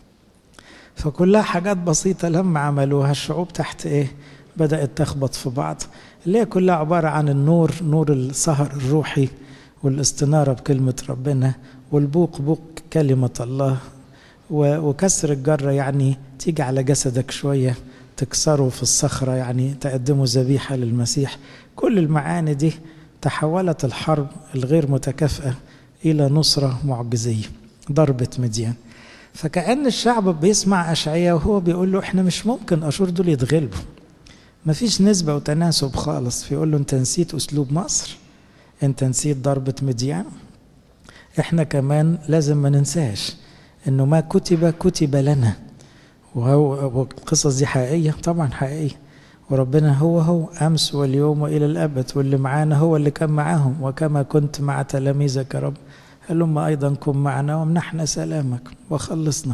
فكلها حاجات بسيطة لما عملوها الشعوب تحت ايه بدأت تخبط في بعض، اللي هي كلها عبارة عن النور، نور السهر الروحي والاستنارة بكلمة ربنا، والبوق بوق كلمة الله، وكسر الجرة يعني تيجي على جسدك شوية تكسره في الصخرة، يعني تقدمه ذبيحة للمسيح. كل المعاني دي تحولت الحرب الغير متكافئة إلى نصرة معجزية، ضربة مديان. فكأن الشعب بيسمع أشعياء وهو بيقول له احنا مش ممكن أشور دول يتغلبوا، مفيش نسبة وتناسب خالص. فيقول له انت نسيت أسلوب مصر، انت نسيت ضربة مديان. احنا كمان لازم ما ننساش انه ما كتب كتب لنا، والقصص دي حقيقية طبعا حقيقية، وربنا هو هو أمس واليوم وإلى الأبد، واللي معانا هو اللي كان معاهم. وكما كنت مع تلاميذك يا رب هلم أيضا كن معنا ومنحنا سلامك وخلصنا.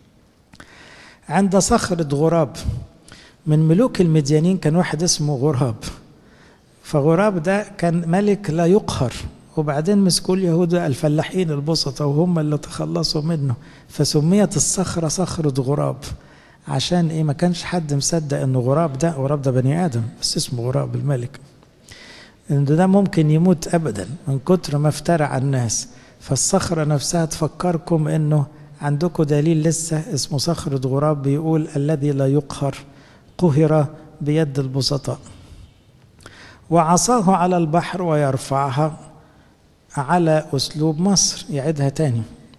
عند صخرة غراب من ملوك المديانين كان واحد اسمه غراب. فغراب ده كان ملك لا يقهر، وبعدين مسكوا اليهود الفلاحين البسطة وهم اللي تخلصوا منه، فسميت الصخرة صخرة غراب. عشان ايه؟ ما كانش حد مصدق انه غراب ده غراب ده بني ادم، بس اسمه غراب الملك. إن ده ممكن يموت أبدا من كتر ما افترى على الناس. فالصخرة نفسها تفكركم إنه عندكم دليل لسه اسمه صخرة غراب بيقول الذي لا يقهر قهر بيد البسطاء. وعصاه على البحر ويرفعها على أسلوب مصر. يعيدها تاني،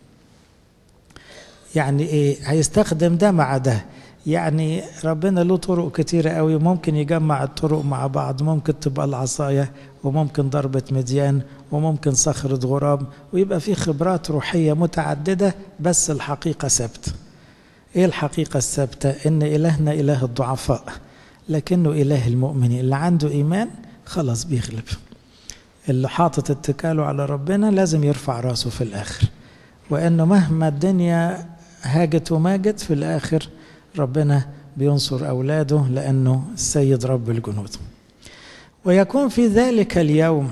يعني إيه؟ هيستخدم ده مع ده. يعني ربنا له طرق كتيرة قوي، ممكن يجمع الطرق مع بعض. ممكن تبقى العصاية، وممكن ضربة مديان، وممكن صخرة غراب، ويبقى في خبرات روحية متعددة، بس الحقيقة ثابتة. ايه الحقيقة الثابتة؟ ان إلهنا إله الضعفاء، لكنه إله المؤمنين. اللي عنده إيمان خلاص بيغلب. اللي حاطط اتكاله على ربنا لازم يرفع راسه في الآخر، وأنه مهما الدنيا هاجت وماجت في الآخر ربنا بينصر أولاده، لأنه السيد رب الجنود. ويكون في ذلك اليوم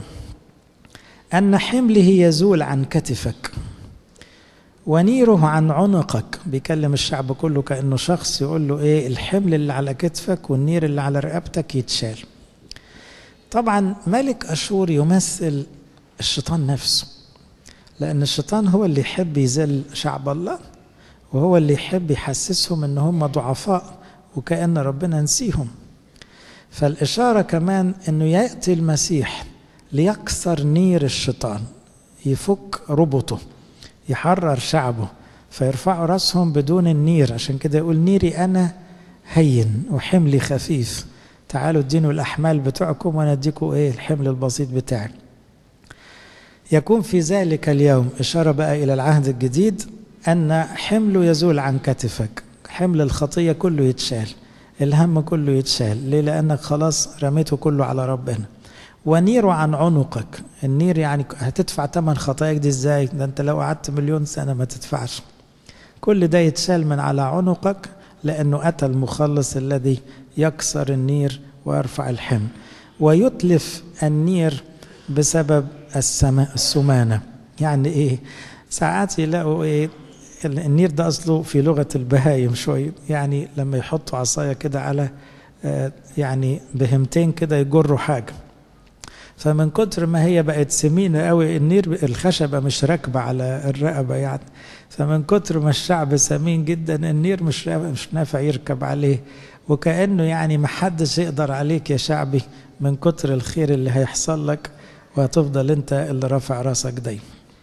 أن حمله يزول عن كتفك ونيره عن عنقك. بيكلم الشعب كله كأنه شخص يقول له إيه؟ الحمل اللي على كتفك والنير اللي على رقبتك يتشال. طبعا ملك أشور يمثل الشيطان نفسه، لأن الشيطان هو اللي يحب يذل شعب الله، وهو اللي يحب يحسسهم ان هم ضعفاء وكأن ربنا نسيهم. فالإشارة كمان انه يأتي المسيح ليكسر نير الشيطان، يفك ربطه، يحرر شعبه، فيرفعوا رأسهم بدون النير. عشان كده يقول نيري أنا هين وحملي خفيف، تعالوا ادينوا الأحمال بتوعكم وانا اديكم ايه؟ الحمل البسيط بتاعي. يكون في ذلك اليوم إشارة بقى إلى العهد الجديد، أن حمله يزول عن كتفك. حمل الخطية كله يتشال، الهم كله يتشال. ليه؟ لأنك خلاص رميته كله على ربنا. ونيره عن عنقك. النير يعني هتدفع ثمن خطاياك دي ازاي؟ ده انت لو قعدت مليون سنة ما تدفعش. كل ده يتشال من على عنقك، لأنه أتى المخلص الذي يكسر النير ويرفع الحمل. ويتلف النير بسبب السمانة. يعني ايه؟ ساعات يلاقوا ايه؟ النير ده أصله في لغة البهايم شوية، يعني لما يحطوا عصاية كده على آه يعني بهمتين كده يجروا حاجة، فمن كتر ما هي بقت سمينة قوي النير، الخشبة مش راكبة على الرقبة يعني، فمن كتر ما الشعب سمين جدا النير مش مش نافع يركب عليه، وكأنه يعني محدش يقدر عليك يا شعبي من كتر الخير اللي هيحصل لك، وهتفضل انت اللي رافع راسك دايما.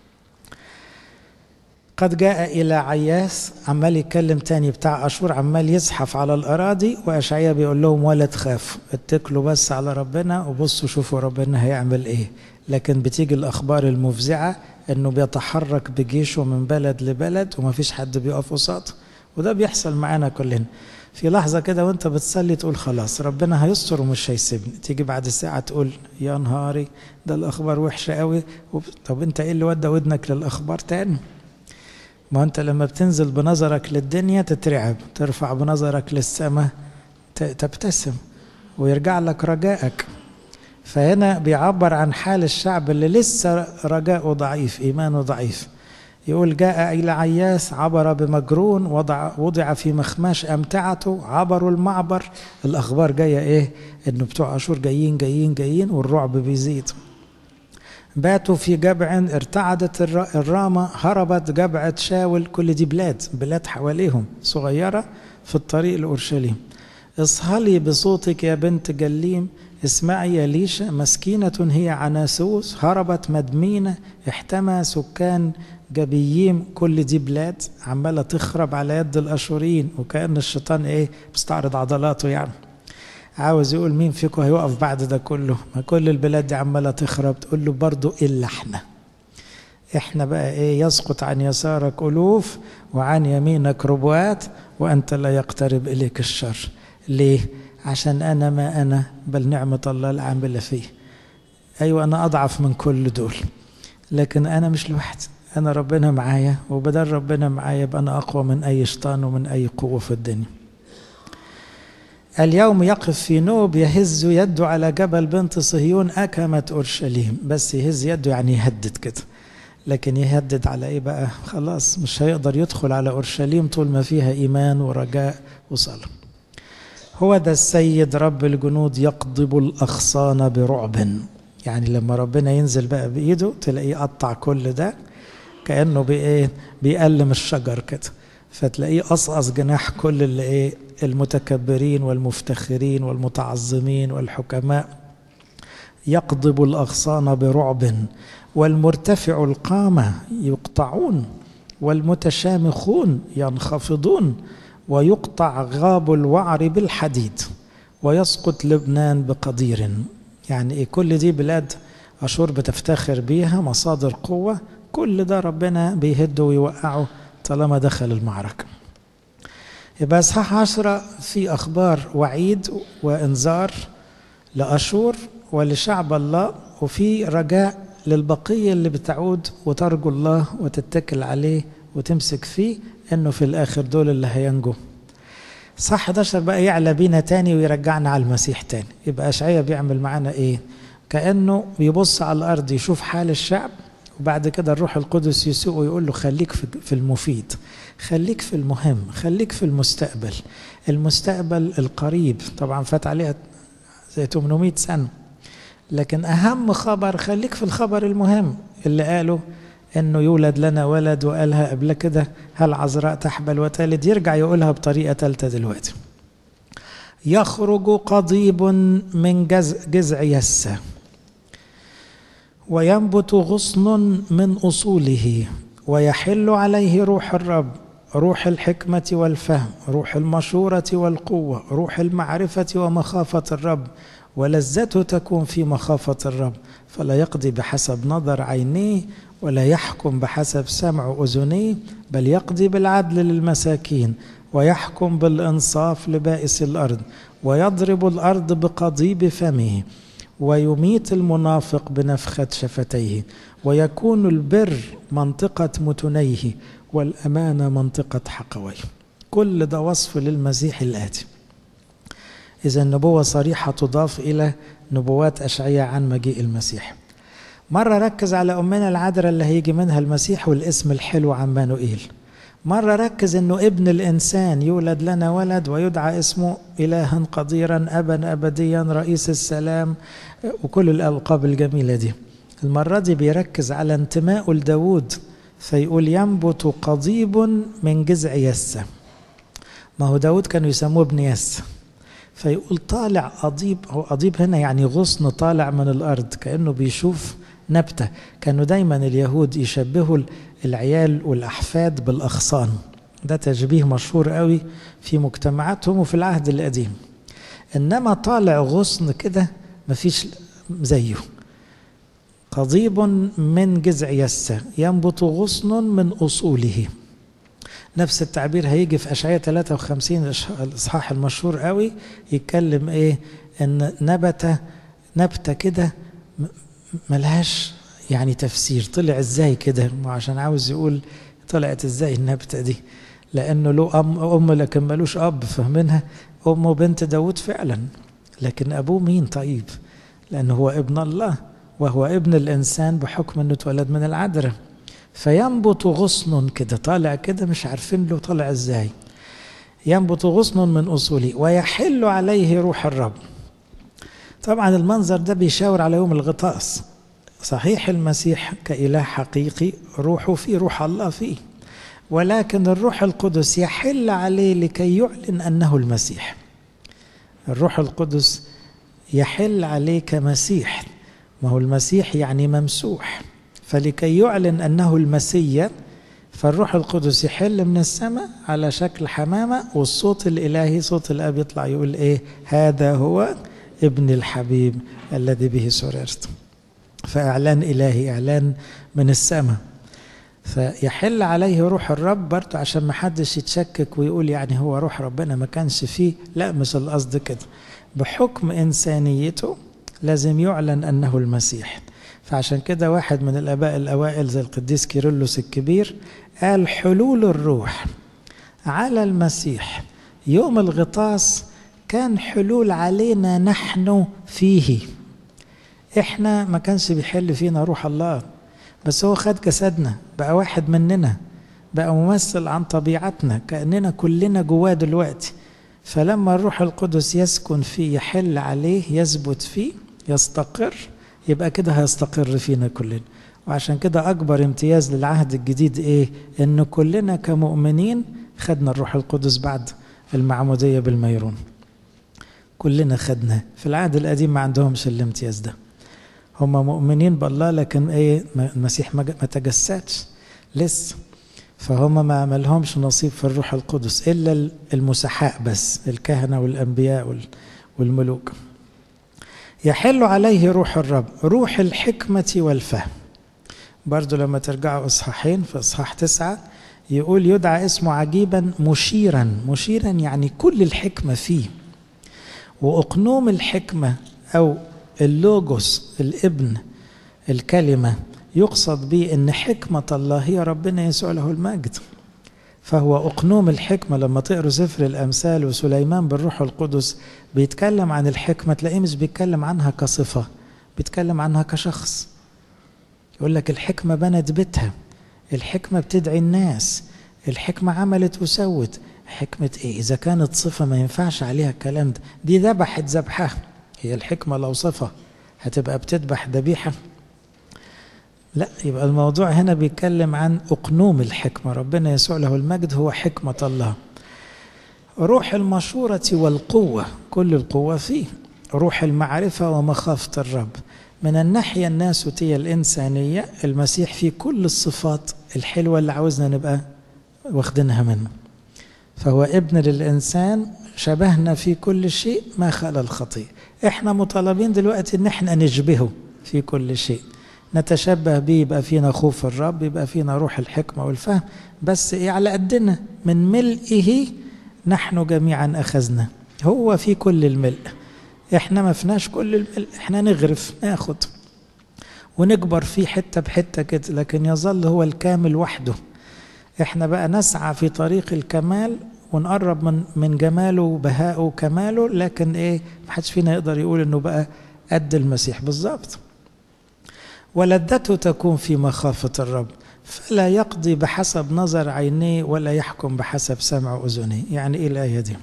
قد جاء إلى عياس، عمال يتكلم تاني بتاع أشور، عمال يزحف على الأراضي، وأشعياء بيقول لهم ولا تخافوا، اتكلوا بس على ربنا وبصوا شوفوا ربنا هيعمل إيه. لكن بتيجي الأخبار المفزعة إنه بيتحرك بجيشه من بلد لبلد ومفيش حد بيقف قصاده، وده بيحصل معانا كلنا. في لحظة كده وانت بتصلي تقول خلاص ربنا هيستر ومش هيسيبني، تيجي بعد ساعة تقول يا نهاري ده الأخبار وحشة قوي. طب انت ايه اللي ودى ودنك للأخبار تاني؟ ما انت لما بتنزل بنظرك للدنيا تترعب، ترفع بنظرك للسماء تبتسم ويرجع لك رجائك. فهنا بيعبر عن حال الشعب اللي لسه رجاؤه ضعيف، إيمانه ضعيف. يقول جاء إلى عياس عبر بمجرون، وضع, وضع في مخماش أمتعته، عبروا المعبر. الأخبار جاية إيه؟ إنه بتوع أشور جايين جايين جايين والرعب بيزيد. باتوا في جبع، ارتعدت الرامة، هربت جبعة شاول. كل دي بلاد بلاد حواليهم صغيرة في الطريق لأورشليم. اصهلي بصوتك يا بنت جليم، اسمعي يا ليشا، مسكينة هي عناسوس، هربت مدمينة، احتمى سكان جبييم. كل دي بلاد عمالة تخرب على يد الأشوريين، وكأن الشيطان ايه؟ بيستعرض عضلاته يعني، عاوز يقول مين فيكم هيقف بعد ده كله؟ ما كل البلاد دي عمالة تخرب. تقول له برضو إلا احنا احنا بقى ايه؟ يسقط عن يسارك ألوف وعن يمينك ربوات وأنت لا يقترب إليك الشر. ليه؟ عشان أنا ما أنا بل نعمة الله العاملة فيه. أيوة أنا أضعف من كل دول، لكن أنا مش لوحدي، أنا ربنا معايا، وبدل ربنا معايا يبقى أنا أقوى من أي شيطان ومن أي قوة في الدنيا. اليوم يقف في نوب يهز يده على جبل بنت صهيون أكمة أورشليم. بس يهز يده يعني يهدد كده، لكن يهدد على إيه بقى؟ خلاص مش هيقدر يدخل على أورشليم طول ما فيها إيمان ورجاء وصلاة. هو ده السيد رب الجنود يقضب الأغصان برعب. يعني لما ربنا ينزل بقى بإيده تلاقيه قطع كل ده كأنه بإيه بيقلم الشجر كده، فتلاقيه قصقص جناح كل اللي إيه المتكبرين والمفتخرين والمتعظمين والحكماء. يقضب الأغصان برعب والمرتفع القامة يقطعون والمتشامخون ينخفضون، ويقطع غاب الوعر بالحديد ويسقط لبنان بقدير. يعني إيه؟ كل دي بلاد أشور بتفتخر بيها مصادر قوة، كل ده ربنا بيهده ويوقعه طالما دخل المعركة. يبقى إصحاح عشرة في أخبار وعيد وإنذار لأشور ولشعب الله، وفي رجاء للبقية اللي بتعود وترجو الله وتتكل عليه وتمسك فيه إنه في الآخر دول اللي هينجوا. صح إحدى عشر بقى يعلى بينا تاني ويرجعنا على المسيح تاني. يبقى أشعياء بيعمل معانا إيه؟ كأنه بيبص على الأرض يشوف حال الشعب، وبعد كده الروح القدس يسوق ويقول له خليك في المفيد، خليك في المهم، خليك في المستقبل. المستقبل القريب طبعا فات عليها زي ثمانمائة سنة، لكن أهم خبر خليك في الخبر المهم اللي قاله إنه يولد لنا ولد، وقالها قبل كده هل عذراء تحبل وتلد، يرجع يقولها بطريقة ثالثة دلوقتي. يخرج قضيب من جذع يسة وينبت غصن من أصوله، ويحل عليه روح الرب، روح الحكمة والفهم، روح المشورة والقوة، روح المعرفة ومخافة الرب، ولذته تكون في مخافة الرب، فلا يقضي بحسب نظر عينيه ولا يحكم بحسب سمع أذنيه، بل يقضي بالعدل للمساكين ويحكم بالإنصاف لبائس الأرض، ويضرب الأرض بقضيب فمه، ويميت المنافق بنفخة شفتيه، ويكون البر منطقة متنيه والأمانة منطقة حقويه. كل ده وصف للمسيح الآتي. إذا النبوة صريحة تضاف إلى نبوات أشعياء عن مجيء المسيح. مرة ركز على أمنا العذراء اللي هيجي منها المسيح والاسم الحلو عمانوئيل. مرة ركز أنه ابن الإنسان يولد لنا ولد ويدعى اسمه إلها قديرا أبا أبديا رئيس السلام وكل الألقاب الجميلة دي. المرة دي بيركز على انتماء لداود فيقول ينبت قضيب من جذع يسة. ما هو داود كانوا يسموه ابن يسة، فيقول طالع قضيب. هو قضيب هنا يعني غصن طالع من الأرض، كأنه بيشوف نبتة. كانوا دايما اليهود يشبهوا العيال والأحفاد بالأغصان، ده تشبيه مشهور قوي في مجتمعاتهم وفي العهد القديم. إنما طالع غصن كده مفيش زيه. قضيب من جذع يسة ينبت غصن من أصوله. نفس التعبير هيجي في أشعياء ثلاثة وخمسين الإصحاح المشهور قوي، يتكلم إيه إن نبت نبتة كده ملهاش يعني تفسير، طلع إزاي كده، عشان عاوز يقول طلعت إزاي النبتة دي، لأنه له أم أم لكن ملوش أب، فهمنها أمه بنت داود فعلا، لكن أبوه مين طيب؟ لأنه هو ابن الله وهو ابن الإنسان بحكم أنه اتولد من العذراء. فينبت غصن كده طالع كده مش عارفين له طالع إزاي. ينبت غصن من أصوله ويحل عليه روح الرب. طبعا المنظر ده بيشاور على يوم الغطاس. صحيح المسيح كإله حقيقي روحه فيه، روح الله فيه، ولكن الروح القدس يحل عليه لكي يعلن أنه المسيح. الروح القدس يحل عليه كمسيح، ما هو المسيح يعني ممسوح، فلكي يعلن أنه المسيح فالروح القدس يحل من السماء على شكل حمامة، والصوت الإلهي صوت الأب يطلع يقول إيه؟ هذا هو ابن الحبيب الذي به سررت. فإعلان إلهي، إعلان من السماء. فيحل عليه روح الرب برضه عشان ما حدش يتشكك ويقول يعني هو روح ربنا ما كانش فيه، لا مش القصد كده. بحكم إنسانيته لازم يعلن أنه المسيح. فعشان كده واحد من الآباء الأوائل زي القديس كيرلس الكبير قال حلول الروح على المسيح يوم الغطاس كان حلول علينا نحن فيه. احنا ما كانش بيحل فينا روح الله، بس هو خد جسدنا بقى واحد مننا، بقى ممثل عن طبيعتنا، كأننا كلنا جواه دلوقتي. فلما الروح القدس يسكن فيه يحل عليه يثبت فيه يستقر، يبقى كده هيستقر فينا كلنا. وعشان كده أكبر امتياز للعهد الجديد إيه؟ إن كلنا كمؤمنين خدنا الروح القدس بعد المعمودية بالميرون. كلنا خدنا. في العهد القديم ما عندهمش الامتياز ده. هم مؤمنين بالله لكن إيه؟ المسيح ما تجسدش لسه. فهم ما عملهمش نصيب في الروح القدس إلا المسحاء بس، الكهنة والأنبياء والملوك. يحل عليه روح الرب، روح الحكمة والفهم. برضو لما ترجعوا إصحاحين، في إصحاح تسعة يقول يدعى اسمه عجيبا مشيرا. مشيرا يعني كل الحكمة فيه. وأقنوم الحكمة أو اللوجوس الابن الكلمة يقصد به إن حكمة الله هي ربنا يسوع له المجد. فهو أقنوم الحكمة. لما تقروا سفر الأمثال وسليمان بالروح القدس بيتكلم عن الحكمة، تلاقيه مش بيتكلم عنها كصفة، بيتكلم عنها كشخص. يقول لك الحكمة بنت بيتها، الحكمة بتدعي الناس، الحكمة عملت وسوت. حكمة إيه؟ إذا كانت صفة ما ينفعش عليها الكلام ده. دي ذبحت ذبحها. هي الحكمة لو صفة هتبقى بتذبح ذبيحة؟ لا. يبقى الموضوع هنا بيتكلم عن أقنوم الحكمة. ربنا يسوع له المجد هو حكمة الله. روح المشورة والقوة، كل القوة فيه. روح المعرفة ومخافة الرب. من الناحية الناسوتية الإنسانية المسيح فيه كل الصفات الحلوة اللي عاوزنا نبقى واخدينها منه. فهو ابن للإنسان، شبهنا في كل شيء ما خلا الخطيئة. احنا مطالبين دلوقتي ان احنا نشبهه في كل شيء، نتشبه به، يبقى فينا خوف الرب، يبقى فينا روح الحكمة والفهم. بس ايه؟ على قدنا، من ملئه نحن جميعا أخذنا. هو في كل الملء، احنا ما فيناش كل الملء. احنا نغرف، ناخد ونكبر فيه حتة بحتة كده، لكن يظل هو الكامل وحده. احنا بقى نسعى في طريق الكمال ونقرب من من جماله وبهائه وكماله، لكن ايه؟ ما حدش فينا يقدر يقول انه بقى قد المسيح بالظبط. ولذته تكون في مخافة الرب، فلا يقضي بحسب نظر عينيه ولا يحكم بحسب سمع أذنيه. يعني ايه الآية دي؟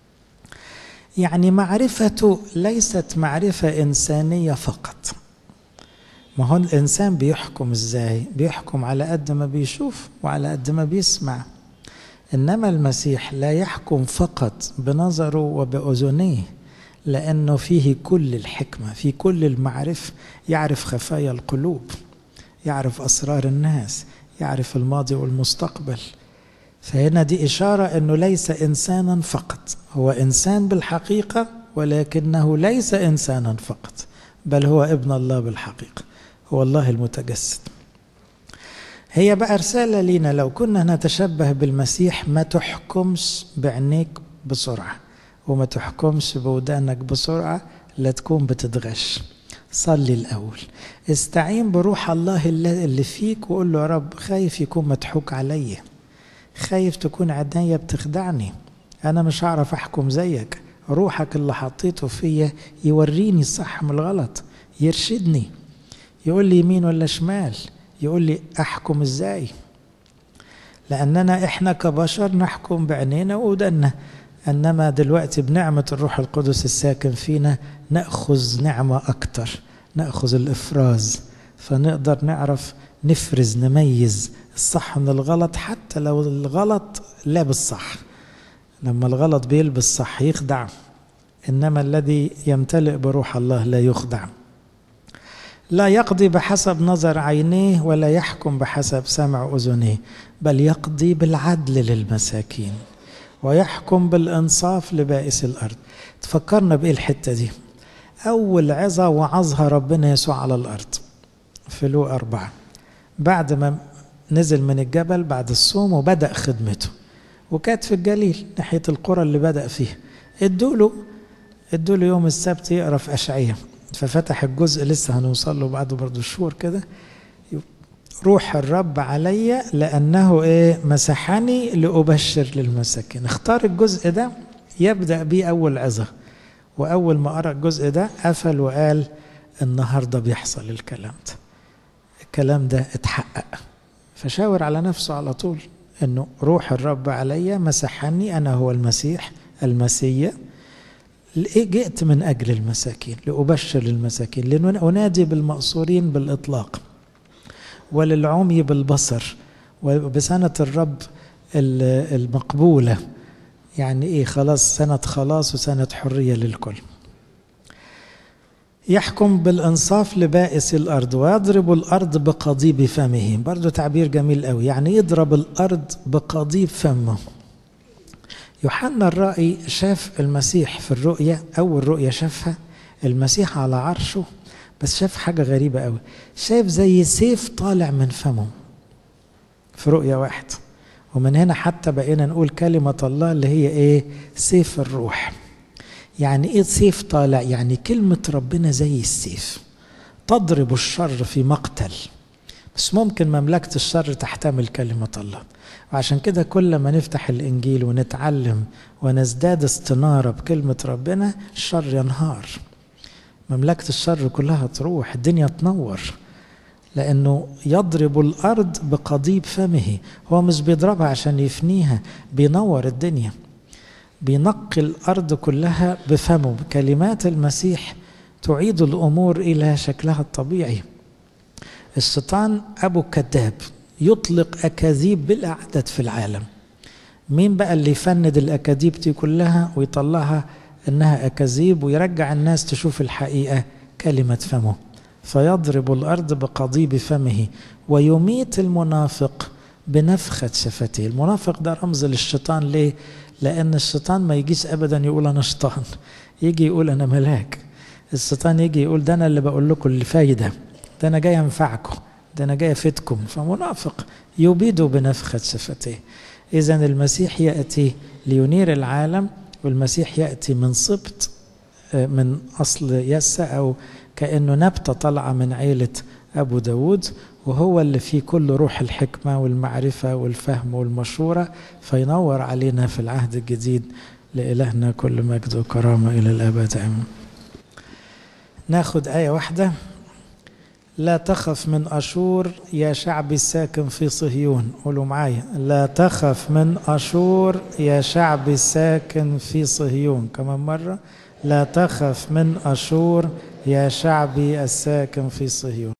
يعني معرفته ليست معرفة إنسانية فقط. ما هو الإنسان بيحكم إزاي؟ بيحكم على قد ما بيشوف وعلى قد ما بيسمع. إنما المسيح لا يحكم فقط بنظره وبأذنيه، لأنه فيه كل الحكمة، في كل المعرفة. يعرف خفايا القلوب، يعرف أسرار الناس، يعرف الماضي والمستقبل. فهنا دي إشارة أنه ليس إنسانا فقط، هو إنسان بالحقيقة، ولكنه ليس إنسانا فقط، بل هو ابن الله بالحقيقة، هو الله المتجسد. هي بقى رسالة لينا، لو كنا نتشبه بالمسيح ما تحكمش بعينيك بسرعة، وما تحكمش بودانك بسرعة، لا تكون بتتغش. صلي الأول، استعين بروح الله اللي فيك وقول له يا رب خايف يكون مضحوك علي، خايف تكون عينيا بتخدعني، أنا مش هعرف أحكم زيك. روحك اللي حطيته فيا يوريني الصح من الغلط، يرشدني، يقول لي يمين ولا شمال، يقول لي أحكم إزاي. لأننا إحنا كبشر نحكم بعينينا وودنا، إنما دلوقتي بنعمة الروح القدس الساكن فينا نأخذ نعمة أكتر، نأخذ الإفراز، فنقدر نعرف نفرز، نميز الصح من الغلط، حتى لو الغلط لابس صح. لما الغلط بيلبس صح يخدع، إنما الذي يمتلئ بروح الله لا يخدع. لا يقضي بحسب نظر عينيه ولا يحكم بحسب سمع أذنيه، بل يقضي بالعدل للمساكين ويحكم بالإنصاف لبائس الأرض. تفكرنا بإيه الحتة دي؟ أول عظة وعظها ربنا يسوع على الأرض في لوقا أربعة، بعد ما نزل من الجبل بعد الصوم وبدأ خدمته، وكانت في الجليل ناحية القرى اللي بدأ فيها. ادوله ادوله يوم السبت يقرأ في أشعية، ففتح الجزء لسه هنوصل له بعد برضو شهور كده. روح الرب علي لأنه إيه؟ مسحني لأبشر للمساكين. اختار الجزء ده يبدأ بيه أول عظة، وأول ما قرأ الجزء ده قفل وقال النهاردة بيحصل الكلام ده، الكلام ده اتحقق. فشاور على نفسه على طول انه روح الرب علي مسحني، انا هو المسيح المسيا، جئت من أجل المساكين لأبشر المساكين، لأنادي بالمأسورين بالإطلاق، وللعمي بالبصر، وبسنة الرب المقبولة. يعني إيه؟ خلاص، سنة خلاص وسنة حرية للكل. يحكم بالإنصاف لبائس الأرض، ويضرب الأرض بقضيب فمه. برضو تعبير جميل قوي، يعني يضرب الأرض بقضيب فمه. يوحنا الرائي شاف المسيح في الرؤية، أول رؤية شافها المسيح على عرشه، بس شاف حاجة غريبة قوي، شاف زي سيف طالع من فمه في رؤية واحد. ومن هنا حتى بقينا نقول كلمة الله اللي هي إيه؟ سيف الروح. يعني إيه سيف طالع؟ يعني كلمة ربنا زي السيف تضرب الشر في مقتل، بس ممكن مملكة الشر تحتمل كلمة الله. وعشان كده كل ما نفتح الإنجيل ونتعلم ونزداد استنارة بكلمة ربنا، الشر ينهار، مملكة الشر كلها تروح، الدنيا تنور، لأنه يضرب الأرض بقضيب فمه. هو مش بيضربها عشان يفنيها، بينور الدنيا، بينقي الأرض كلها بفمه. بكلمات المسيح تعيد الأمور إلى شكلها الطبيعي. الشيطان أبو كذاب، يطلق أكاذيب بلا عدد في العالم. مين بقى اللي يفند الأكاذيب دي كلها ويطلعها إنها أكاذيب ويرجع الناس تشوف الحقيقة؟ كلمة فمه. فيضرب الأرض بقضيب فمه، ويميت المنافق بنفخة شفتيه. المنافق ده رمز للشيطان. ليه؟ لأن الشيطان ما يجيش أبدا يقول أنا شيطان، يجي يقول أنا ملاك. الشيطان يجي يقول ده أنا اللي بقول لكم اللي فايدة، ده أنا جاي أنفعكم، ده أنا جاي أفيدكم. فمنافق يبيد بنفخة شفتيه. إذن المسيح يأتي لينير العالم، والمسيح يأتي من سبط، من أصل يسى، أو كأنه نبتة طلعة من عيلة أبو داود، وهو اللي فيه كل روح الحكمة والمعرفة والفهم والمشورة، فينور علينا في العهد الجديد. لإلهنا كل مجد وكرامة إلى الأبد آمين. ناخد آية واحدة. لا تخف من أشور يا شعبي الساكن في صهيون. قولوا معايا، لا تخف من أشور يا شعبي الساكن في صهيون. كمان مرة، لا تخف من أشور يا شعبي الساكن في صهيون.